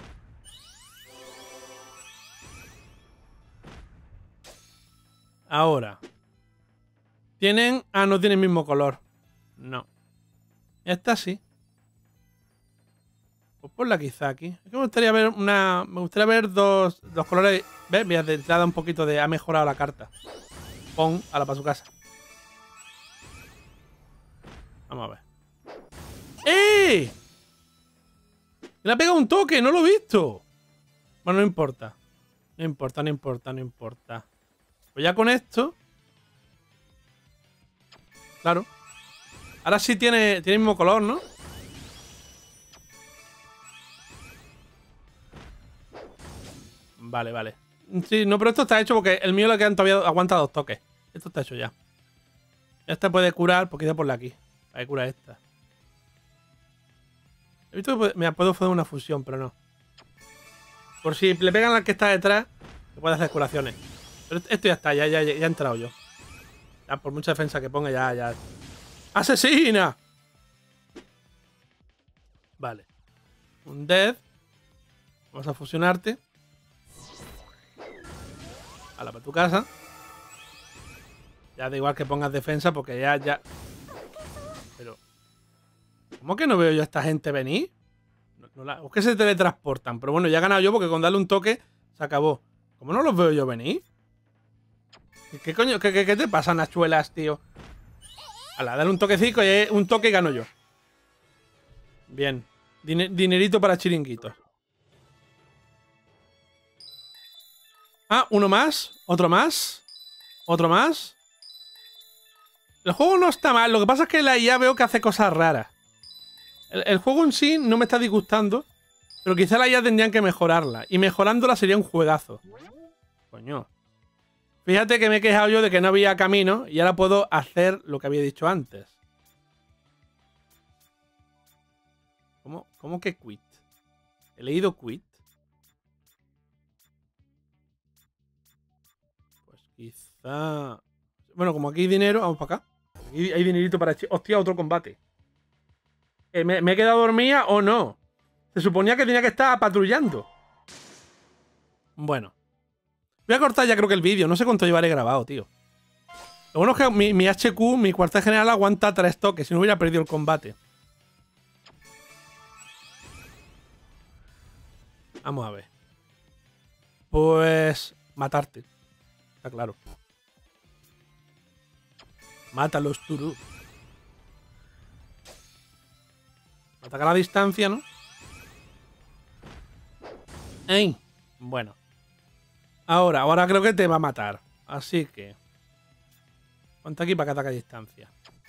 Ahora. Tienen... Ah, no tienen el mismo color. No. Esta sí. Pues ponla quizá aquí. Es que me gustaría ver una... Me gustaría ver dos, dos colores... ¿Ves? Mira, de entrada un poquito de... Ha mejorado la carta. Pon a la para su casa. Vamos a ver. ¡Eh! Le ha pegado un toque, no lo he visto. Bueno, no importa. No importa, no importa, no importa. Pues ya con esto... Claro. Ahora sí tiene, tiene el mismo color, ¿no? Vale, vale. Sí, no, pero esto está hecho porque el mío le quedan todavía aguanta dos toques. Esto está hecho ya. Esta puede curar, porque ya por la aquí. Para que cura esta. He visto que puede, mira, puedo hacer una fusión, pero no. Por si le pegan al que está detrás, se puede hacer curaciones. Pero esto ya está, ya, ya, ya he entrado yo. Ya, por mucha defensa que ponga, ya, ya. ¡Asesina! Vale. Un death. Vamos a fusionarte. Hala, para tu casa. Ya da igual que pongas defensa porque ya, ya... Pero... ¿Cómo que no veo yo a esta gente venir? No, no la... Es que se teletransportan. Pero bueno, ya he ganado yo porque con darle un toque se acabó. ¿Cómo no los veo yo venir? ¿Qué, qué coño? ¿Qué, qué, qué te pasa, Nachuelas, tío? Hala, dale un toquecito y un toque y gano yo. Bien. Diner dinerito para chiringuitos. Ah, uno más. Otro más. Otro más. El juego no está mal. Lo que pasa es que la I A veo que hace cosas raras. El, el juego en sí no me está disgustando. Pero quizá la I A tendrían que mejorarla. Y mejorándola sería un juegazo. Coño. Fíjate que me he quejado yo de que no había camino. Y ahora puedo hacer lo que había dicho antes. ¿Cómo, cómo que quit? He leído quit. Quizá... Bueno, como aquí hay dinero, vamos para acá. Aquí hay dinerito para... Hostia, otro combate. Eh, ¿me, ¿Me he quedado dormida o no? Se suponía que tenía que estar patrullando. Bueno. Voy a cortar ya creo que el vídeo. No sé cuánto llevaré grabado, tío. Lo bueno es que mi, mi H Q, mi cuartel general, aguanta tres toques. Si no hubiera perdido el combate. Vamos a ver. Pues... matarte. Está claro. Mátalos, Turu. Atacar a la distancia, ¿no? ¡Ey! Bueno. Ahora, ahora creo que te va a matar. Así que... ponte aquí para que ataque a distancia.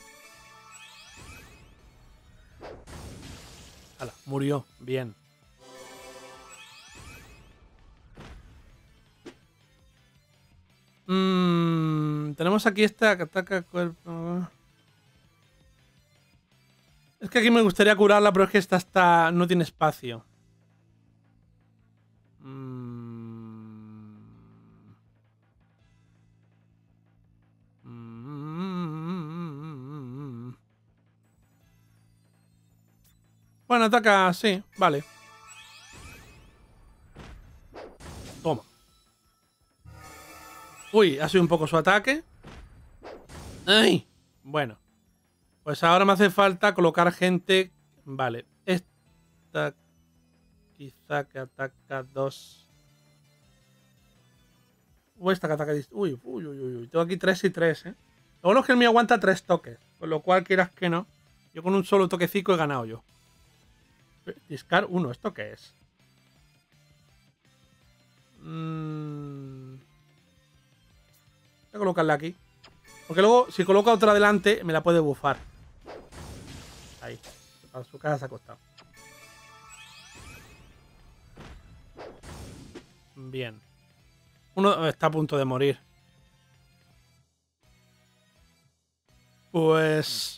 Hala, murió. Bien. Mm, tenemos aquí esta que ataca cuerpo. Es que aquí me gustaría curarla, pero es que esta está... no tiene espacio. Mm. Mm. Bueno, ataca, sí, vale. Toma. Uy, ha sido un poco su ataque. ¡Ay! Bueno. Pues ahora me hace falta colocar gente... Vale. Esta... quizá que ataca dos... O esta que ataca... Uy, uy, uy, uy. Tengo aquí tres y tres, ¿eh? Lo bueno es que el mío aguanta tres toques. Con lo cual, quieras que no. Yo con un solo toquecico he ganado yo. Discar uno. ¿Esto qué es? Mmm... Voy a colocarla aquí. Porque luego, si coloca otra adelante, me la puede bufar. Ahí. A su casa se ha acostado. Bien. Uno está a punto de morir. Pues...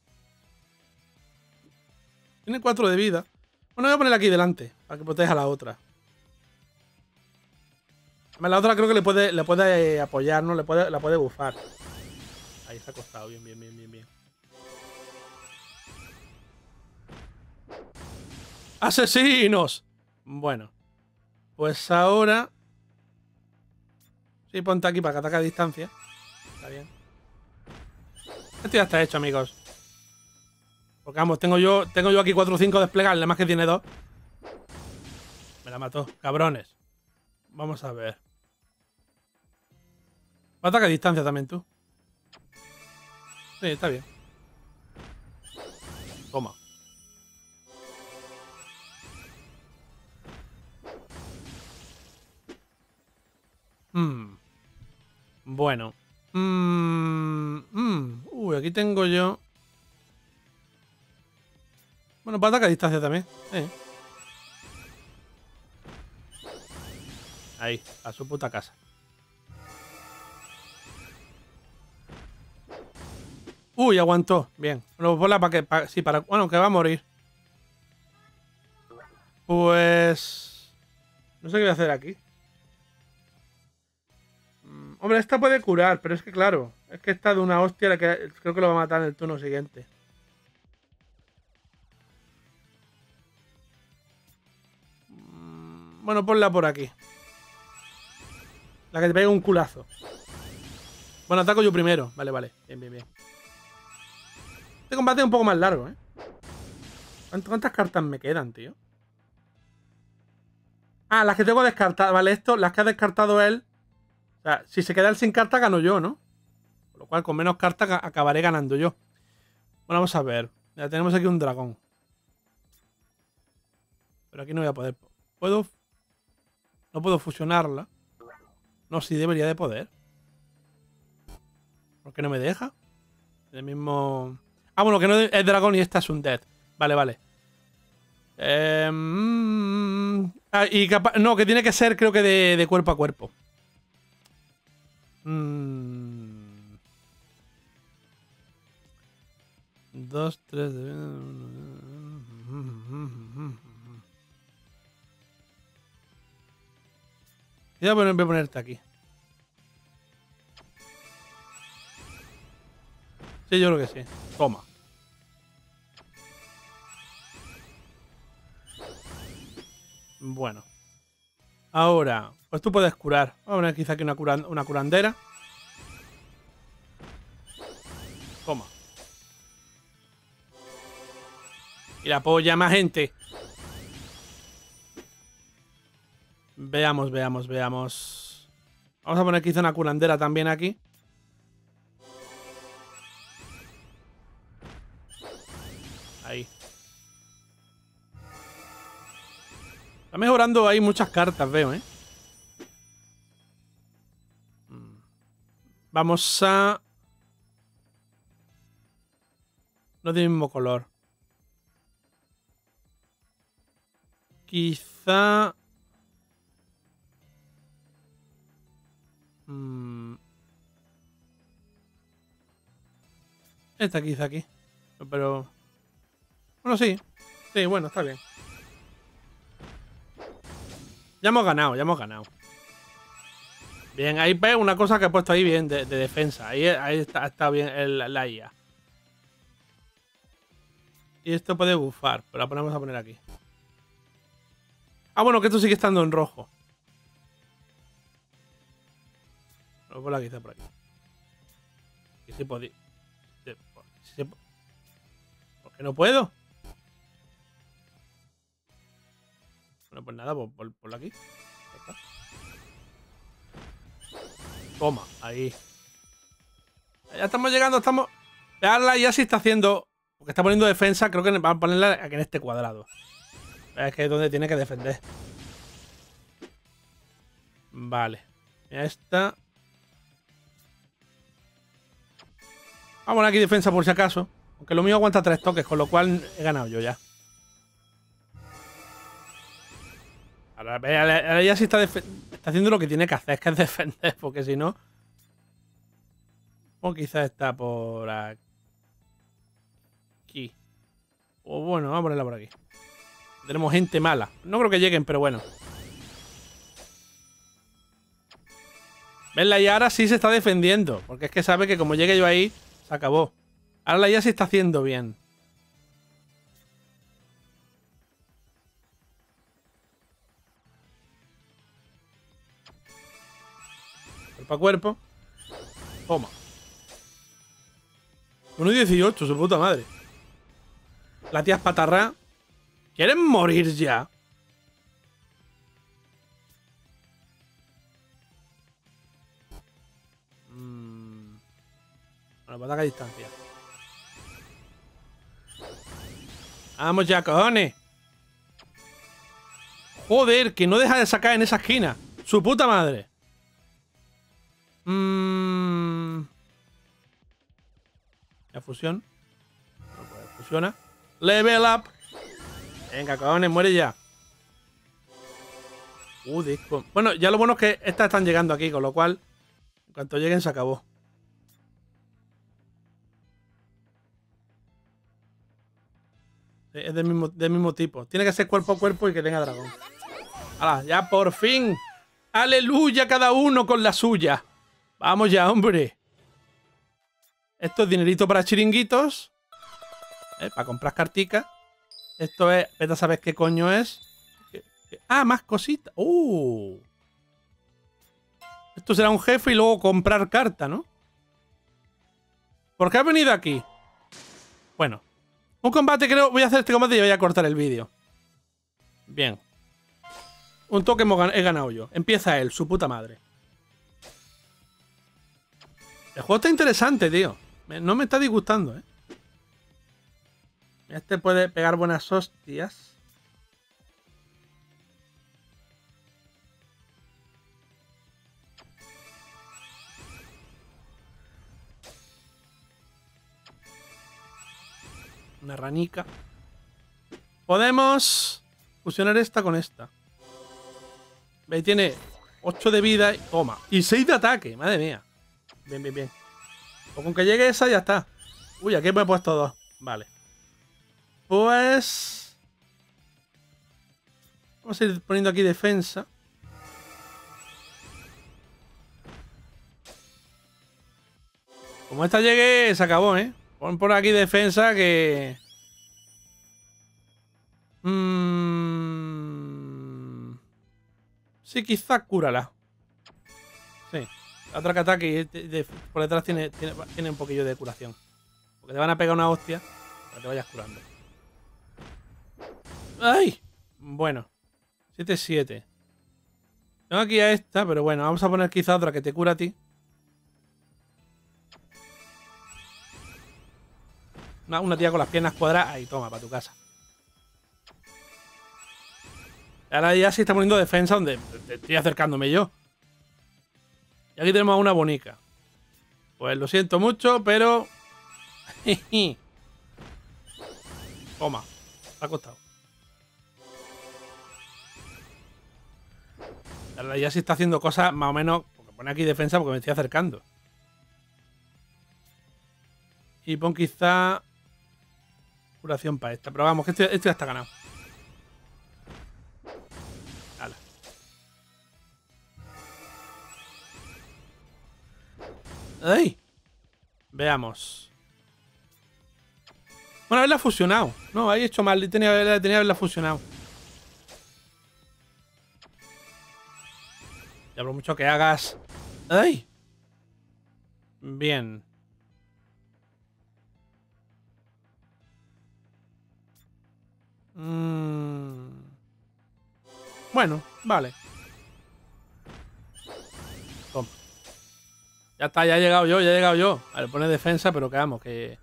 tiene cuatro de vida. Bueno, voy a ponerla aquí delante. Para que proteja a la otra. La otra creo que le puede, le puede apoyar, ¿no? Le puede, la puede bufar. Ahí se ha acostado. Bien, bien, bien, bien, bien. ¡Asesinos! Bueno. Pues ahora... sí, ponte aquí para que ataque a distancia. Está bien. Esto ya está hecho, amigos. Porque vamos, tengo yo, tengo yo aquí cuatro o cinco desplegables, nada más que tiene dos. Me la mató, cabrones. Vamos a ver. Ataca a distancia también tú. Sí, está bien. Toma. Hmm. Bueno. Mm, mm. Uy, aquí tengo yo... bueno, para atacar a distancia también. Eh. Ahí, a su puta casa. Uy, aguantó. Bien. Bueno, ponla para que... para, sí, para... bueno, que va a morir. Pues... no sé qué voy a hacer aquí. Mm, hombre, esta puede curar, pero es que claro... es que está de una hostia la que creo que lo va a matar en el turno siguiente. Mm, bueno, ponla por aquí. La que te pega un culazo. Bueno, ataco yo primero. Vale, vale. Bien, bien, bien. Este combate es un poco más largo, ¿eh? ¿Cuántas cartas me quedan, tío? Ah, las que tengo descartadas. Vale, esto, las que ha descartado él. O sea, si se queda él sin cartas, gano yo, ¿no? Con lo cual, con menos cartas acabaré ganando yo. Bueno, vamos a ver. Ya tenemos aquí un dragón. Pero aquí no voy a poder. ¿Puedo? No puedo fusionarla. No, sí debería de poder. ¿Por qué no me deja? El mismo... ah, bueno, que no es dragón y esta es un dead. Vale, vale. Eh, mm, ah, y capaz... no, que tiene que ser, creo que de, de cuerpo a cuerpo. Mm. Dos, tres... De... voy a, poner, voy a ponerte aquí. Sí, yo creo que sí. Toma. Bueno. Ahora, pues tú puedes curar. Vamos a poner quizá aquí una, curan una curandera. Toma. Y la polla más gente. Veamos, veamos, veamos. Vamos a poner quizá una curandera también aquí. Ahí. Está mejorando ahí muchas cartas, veo, ¿eh? Vamos a... No tiene el mismo color. Quizá... Hmm. Esta quizá aquí. Pero... Bueno, sí. Sí, bueno, está bien. Ya hemos ganado, ya hemos ganado. Bien, ahí ves una cosa que he puesto ahí bien de, de defensa. Ahí, ahí está, está bien el, la I A. Y esto puede bufar, pero la ponemos a poner aquí. Ah, bueno, que esto sigue estando en rojo. Lo voy a poner quizá por aquí. Y si podía. Si ¿por qué no puedo? Bueno, pues nada, por, por, por aquí. Toma, ahí. Ya estamos llegando, estamos... Veanla, ya sí está haciendo... Porque está poniendo defensa, creo que va a ponerla aquí en este cuadrado. Es que es donde tiene que defender. Vale. Ya está. Vamos a poner aquí defensa por si acaso. Aunque lo mío aguanta tres toques, con lo cual he ganado yo ya. Ahora, ahora ya sí está, está haciendo lo que tiene que hacer, que es defender, porque si no... O quizás está por aquí. O bueno, vamos a ponerla por aquí. Tenemos gente mala. No creo que lleguen, pero bueno. ¿Ves? La I A ahora sí se está defendiendo. Porque es que sabe que como llegue yo ahí, se acabó. Ahora la I A sí está haciendo bien. Cuerpo a cuerpo. Toma. uno dieciocho, su puta madre. La tía es patarra. ¿Quieren morir ya? Mm. Bueno, pues a distancia. Vamos ya, cojones. Joder, que no deja de sacar en esa esquina. Su puta madre. Mmm... La fusión. No, pues fusiona. Level up. Venga, cojones, muere ya. Uh, disco. Bueno, ya lo bueno es que estas están llegando aquí, con lo cual, en cuanto lleguen, se acabó. Sí, es del mismo, del mismo tipo. Tiene que ser cuerpo a cuerpo y que tenga dragón. ¡Hala! ¡Ya por fin! ¡Aleluya! Cada uno con la suya. Vamos ya, hombre. Esto es dinerito para chiringuitos. ¿Eh? Para comprar carticas. Esto es... Vete a saber qué coño es. Ah, más cositas. ¡Uh! Esto será un jefe y luego comprar carta, ¿no? ¿Por qué ha venido aquí? Bueno. Un combate, creo. Voy a hacer este combate y voy a cortar el vídeo. Bien. Un toque he ganado yo. Empieza él, su puta madre. El juego está interesante, tío. No me está disgustando, ¿eh? Este puede pegar buenas hostias. Una ranica. Podemos fusionar esta con esta. Ve, tiene ocho de vida y toma. Y seis de ataque, madre mía. Bien, bien, bien. O con que llegue esa ya está. Uy, aquí me he puesto dos. Vale. Pues... Vamos a ir poniendo aquí defensa. Como esta llegue, se acabó, ¿eh? Pon por aquí defensa que... Mm... Sí, quizá cúrala. Sí. La otra que ataque de, de, por detrás tiene, tiene, tiene un poquillo de curación. Porque te van a pegar una hostia para que te vayas curando. ¡Ay! Bueno. siete siete. Tengo aquí a esta, pero bueno, vamos a poner quizá otra que te cura a ti. Una, una tía con las piernas cuadradas. Ahí, toma, para tu casa. Ahora ya se está poniendo defensa donde estoy acercándome yo. Y aquí tenemos a una bonica. Pues lo siento mucho, pero... Toma, te ha costado. Ahora ya se está haciendo cosas más o menos... Porque pone aquí defensa porque me estoy acercando. Y pon quizá... Curación para esta. Pero vamos, que esto, esto ya está ganado. Hala. ¡Ay! Veamos. Bueno, haberla fusionado. No, ahí he hecho mal. Tenía, tenía que haberla fusionado. Ya por mucho que hagas... ¡Ay! Bien. Mm. Bueno, vale. Toma. Ya está, ya he llegado yo, ya he llegado yo. A ver, pone defensa, pero que vamos, que...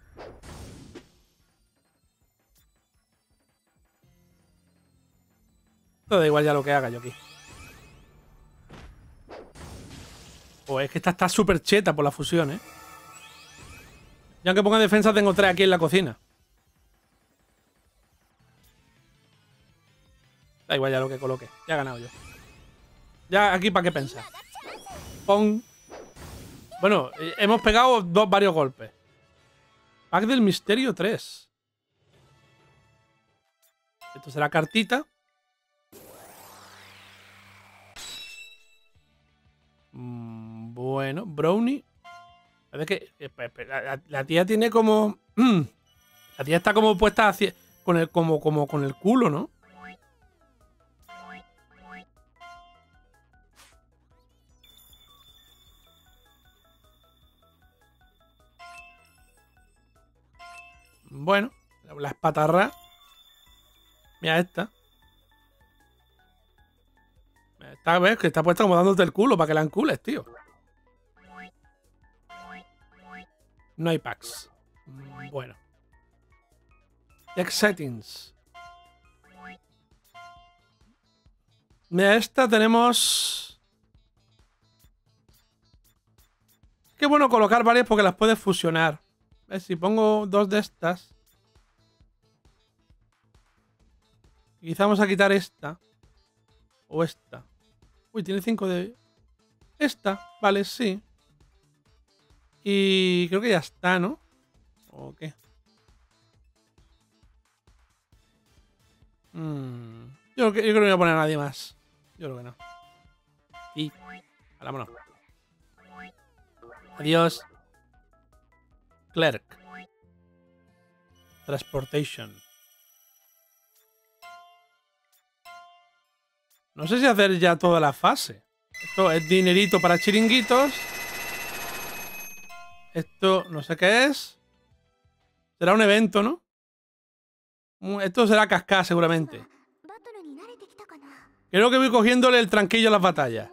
Esto da igual ya lo que haga yo aquí. Pues es que esta está súper cheta por la fusión, ¿eh? Y aunque ponga defensa, tengo tres aquí en la cocina. Da igual ya lo que coloque. Ya he ganado yo. Ya aquí para qué pensar. Pon. Bueno, eh, hemos pegado dos, varios golpes. Pack del misterio tres. Esto será cartita. Mm, bueno, brownie. Es que la, la tía tiene como... La tía está como puesta hacia, con el, como, como con el culo, ¿no? Bueno, la espatarra. Mira esta. Esta vez que está puesta como dándote el culo para que la encules, tío. No hay packs. Bueno. Deck settings. Mira, esta tenemos... Qué bueno colocar varias porque las puedes fusionar. ¿Ves? Si pongo dos de estas... Quizá vamos a quitar esta. O esta. Uy, tiene cinco de... Esta, vale, sí. Y creo que ya está, ¿no? ¿O qué? Mm. Yo, yo creo que no voy a poner a nadie más. Yo creo que no. Y... Vámonos. Adiós. Clerk. Transportation. No sé si hacer ya toda la fase. Esto es dinerito para chiringuitos. Esto no sé qué es. Será un evento, ¿no? Esto será cascada seguramente. Creo que voy cogiéndole el tranquillo a las batallas.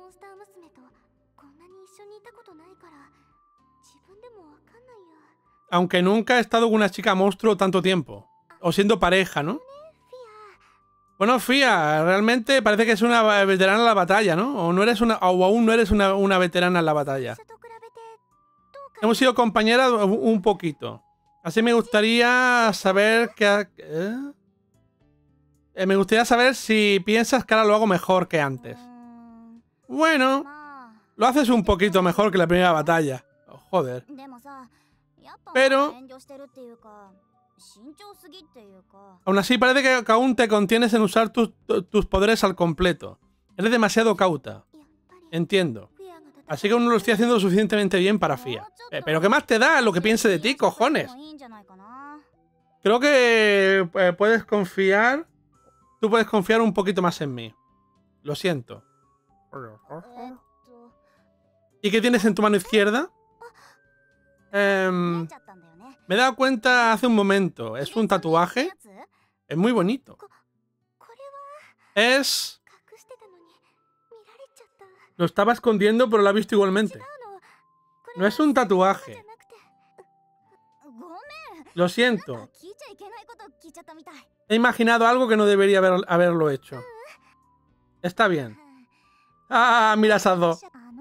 Aunque nunca he estado con una chica monstruo tanto tiempo. O siendo pareja, ¿no? Bueno, Fia, realmente parece que es una veterana en la batalla, ¿no? O no eres una, o aún no eres una, una veterana en la batalla. Hemos sido compañeras un poquito. Así me gustaría saber que... ¿eh? Eh, me gustaría saber si piensas que ahora lo hago mejor que antes. Bueno, lo haces un poquito mejor que la primera batalla. Oh, joder. Pero... aún así parece que, que aún te contienes en usar tus, tus poderes al completo. Eres demasiado cauta. Entiendo. Así que aún no lo estoy haciendo lo suficientemente bien para Fia. Eh, pero ¿qué más te da lo que piense de ti, cojones? Creo que eh, puedes confiar... Tú puedes confiar un poquito más en mí. Lo siento. ¿Y qué tienes en tu mano izquierda? Eh, me he dado cuenta hace un momento. ¿Es un tatuaje? Es muy bonito. Es... Lo estaba escondiendo, pero lo ha visto igualmente. No es un tatuaje. Lo siento. He imaginado algo que no debería haber, haberlo hecho. Está bien. Ah, mira esas dos.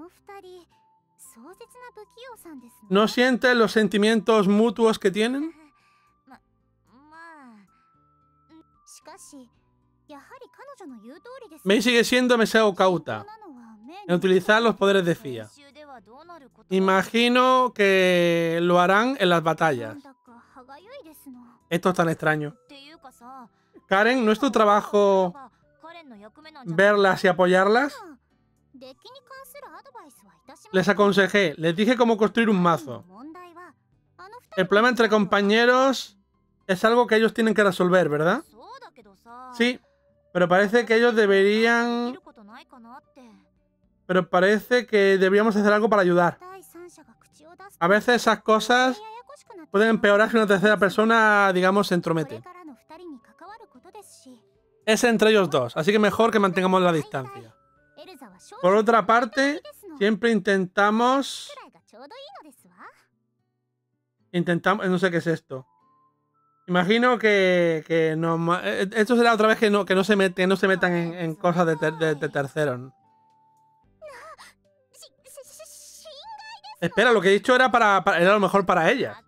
¿No sientes los sentimientos mutuos que tienen? Mei sigue siendo demasiado cauta en utilizar los poderes de Fia. Imagino que lo harán en las batallas. Esto es tan extraño. Karen, ¿no es tu trabajo verlas y apoyarlas? Les aconsejé, les dije cómo construir un mazo. El problema entre compañeros es algo que ellos tienen que resolver, ¿verdad? Sí, pero parece que ellos deberían... Pero parece que deberíamos hacer algo para ayudar. A veces esas cosas pueden empeorar si una tercera persona, digamos, se entromete. Es entre ellos dos, así que mejor que mantengamos la distancia. Por otra parte, siempre intentamos... Intentamos... No sé qué es esto. Imagino que... que no, esto será otra vez que no, que no, se, mete, no se metan en, en cosas de, ter, de, de terceros. Espera, lo que he dicho era, para, para, era lo mejor para ella.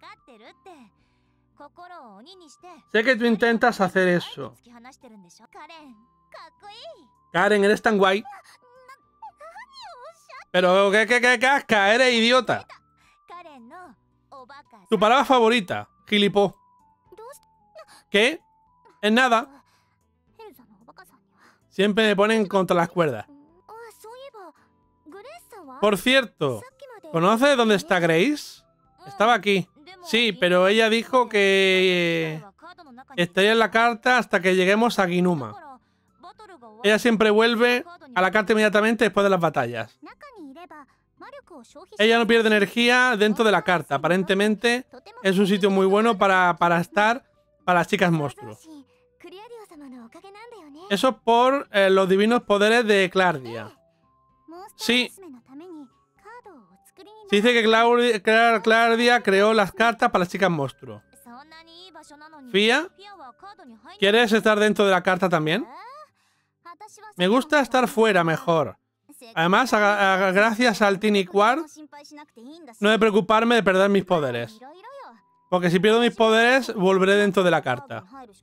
Sé que tú intentas hacer eso. Karen, eres tan guay. Pero, ¿qué, qué, qué casca? Eres idiota. Tu palabra favorita, gilipó. ¿Qué? Es nada. Siempre me ponen contra las cuerdas. Por cierto, ¿conoces dónde está Grace? Estaba aquí. Sí, pero ella dijo que estaría en la carta hasta que lleguemos a Ginuma. Ella siempre vuelve a la carta inmediatamente después de las batallas. Ella no pierde energía dentro de la carta. Aparentemente es un sitio muy bueno para, para estar para las chicas monstruos. Eso es por eh, los divinos poderes de Clardia. Sí. Se dice que Claudia, Clardia creó las cartas para las chicas monstruos. Fia, ¿quieres estar dentro de la carta también? Me gusta estar fuera mejor. Además, a, a, gracias al Tiny Quartz, no he de preocuparme de perder mis poderes. Porque si pierdo mis poderes, volveré dentro de la carta.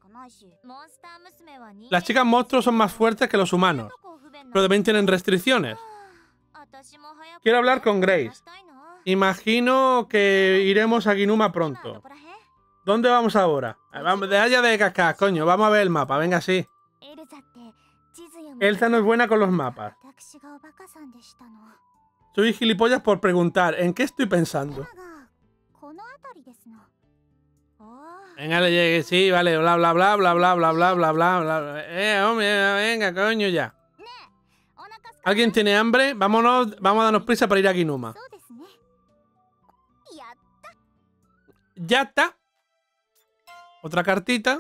Las chicas monstruos son más fuertes que los humanos, pero también tienen restricciones. Quiero hablar con Grace. Imagino que iremos a Ginuma pronto. ¿Dónde vamos ahora? Vamos, de allá de cascas, coño. Vamos a ver el mapa. Venga, sí. Elsa no es buena con los mapas. Soy gilipollas por preguntar. ¿En qué estoy pensando? Venga, le llegue. Sí, vale. Bla, bla, bla, bla, bla, bla, bla, bla, bla, bla. Eh, hombre, venga, coño, ya. ¿Alguien tiene hambre? Vámonos, vamos a darnos prisa para ir a Ginuma. Ya está. Otra cartita.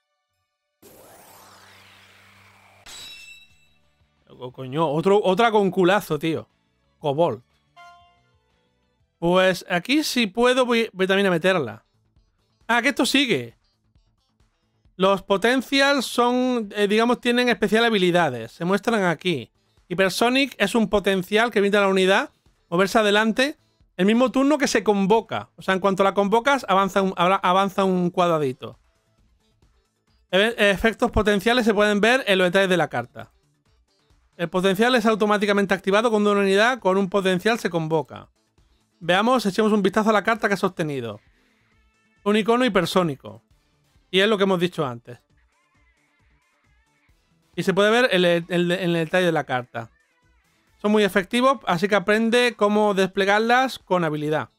Oh, coño, otro, otra con culazo, tío. Cobalt. Pues aquí si puedo voy, voy también a meterla. Ah, que esto sigue. Los potentials son, eh, digamos, tienen especial habilidades. Se muestran aquí. Hypersonic es un potencial que permite a la unidad moverse adelante el mismo turno que se convoca. O sea, en cuanto la convocas, avanza un, avanza un cuadradito. Efectos potenciales se pueden ver en los detalles de la carta. El potencial es automáticamente activado cuando una unidad con un potencial se convoca. Veamos, echemos un vistazo a la carta que has obtenido. Un icono hipersónico. Y es lo que hemos dicho antes. Y se puede ver en el, el, el detalle de la carta. Son muy efectivos, así que aprende cómo desplegarlas con habilidad.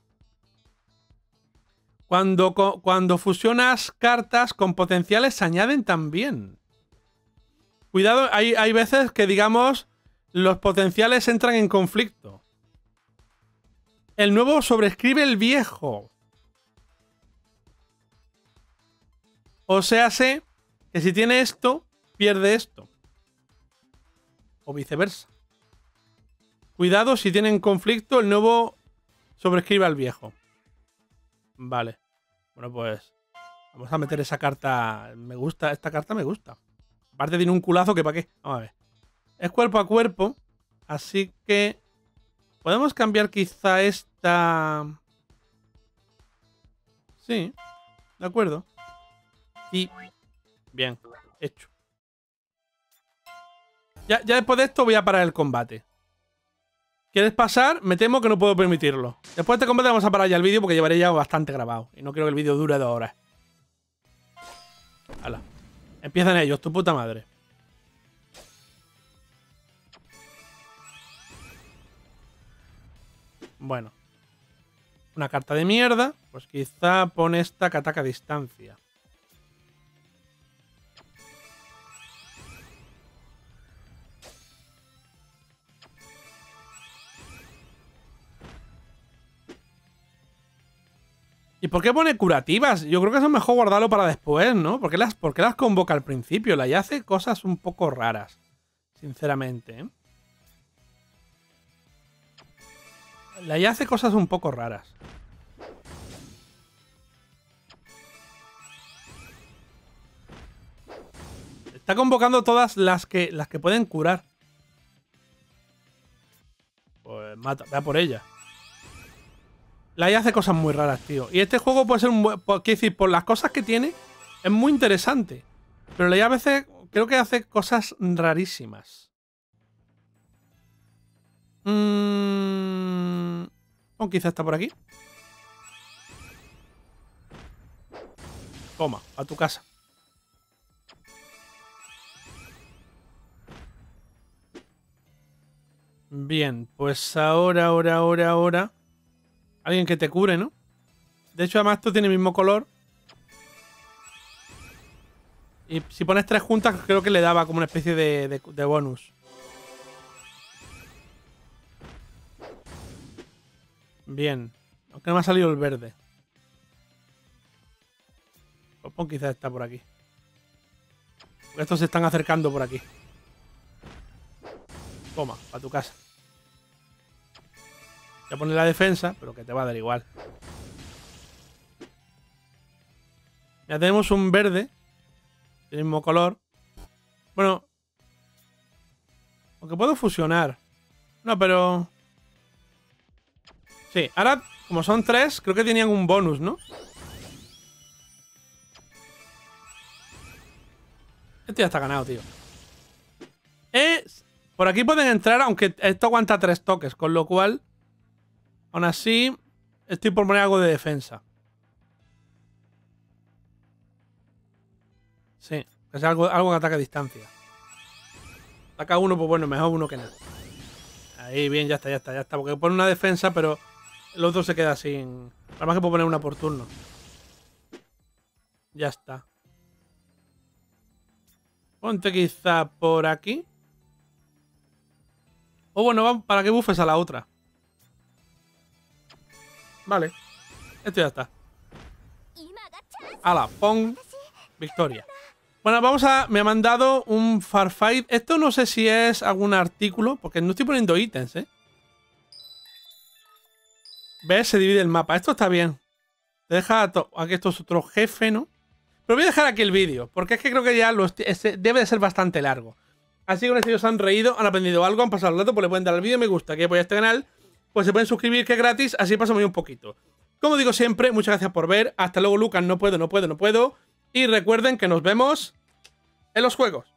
Cuando, cuando fusionas cartas con potenciales se añaden también. Cuidado, hay, hay veces que, digamos, los potenciales entran en conflicto. El nuevo sobrescribe el viejo. O sea, sé que si tiene esto, pierde esto. O viceversa. Cuidado, si tienen conflicto, el nuevo sobrescribe al viejo. Vale. Bueno, pues vamos a meter esa carta. Me gusta, esta carta me gusta. Aparte tiene un culazo que para qué. Vamos a ver. Es cuerpo a cuerpo. Así que podemos cambiar quizá esta. Sí. De acuerdo. Y bien, hecho. Ya, ya después de esto voy a parar el combate. ¿Quieres pasar? Me temo que no puedo permitirlo. Después de este combate vamos a parar ya el vídeo porque llevaré ya bastante grabado. Y no quiero que el vídeo dure dos horas. Hala. Empiezan ellos, tu puta madre. Bueno. Una carta de mierda. Pues quizá pone esta que ataca a distancia. ¿Y por qué pone curativas? Yo creo que eso es mejor guardarlo para después, ¿no? ¿Por qué las, por qué las convoca al principio? La Y hace cosas un poco raras. Sinceramente, ¿eh? La Y hace cosas un poco raras. Está convocando todas las que, las que pueden curar. Pues mata, vea por ella. La I A hace cosas muy raras, tío. Y este juego puede ser un buen... Quiero decir, por las cosas que tiene, es muy interesante. Pero la I A a veces creo que hace cosas rarísimas. Mmm... O quizá está por aquí. Toma, a tu casa. Bien, pues ahora, ahora, ahora, ahora... Alguien que te cure, ¿no? De hecho, además esto tiene el mismo color. Y si pones tres juntas, creo que le daba como una especie de, de, de bonus. Bien. Aunque no me ha salido el verde. Pues pon quizás está por aquí. Porque estos se están acercando por aquí. Toma, para tu casa. Voy a poner la defensa, pero que te va a dar igual. Ya tenemos un verde. Del mismo color. Bueno. Aunque puedo fusionar. No, pero... Sí, ahora, como son tres, creo que tenían un bonus, ¿no? Este ya está ganado, tío. Eh, por aquí pueden entrar, aunque esto aguanta tres toques, con lo cual... Aún así, estoy por poner algo de defensa. Sí, que sea algo, algo que ataque a distancia. Ataca uno, pues bueno, mejor uno que nada. Ahí, bien, ya está, ya está, ya está. Porque pone una defensa, pero el otro se queda sin... Además que puedo poner una por turno. Ya está. Ponte quizá por aquí. O bueno, para que bufes a la otra. Vale. Esto ya está. Ala, pon. Victoria. Bueno, vamos a... Me ha mandado un Farfight. Esto no sé si es algún artículo, porque no estoy poniendo ítems, ¿eh? ¿Ves? Se divide el mapa. Esto está bien. Te deja... Aquí esto es otro jefe, ¿no? Pero voy a dejar aquí el vídeo, porque es que creo que ya lo debe de ser bastante largo. Así que con esto se han reído, han aprendido algo, han pasado el rato, pues le pueden dar al vídeo me gusta, que apoya este canal, pues se pueden suscribir, que es gratis, así pasamos un poquito. Como digo siempre, muchas gracias por ver. Hasta luego, Lucas. No puedo, no puedo, no puedo. Y recuerden que nos vemos en los juegos.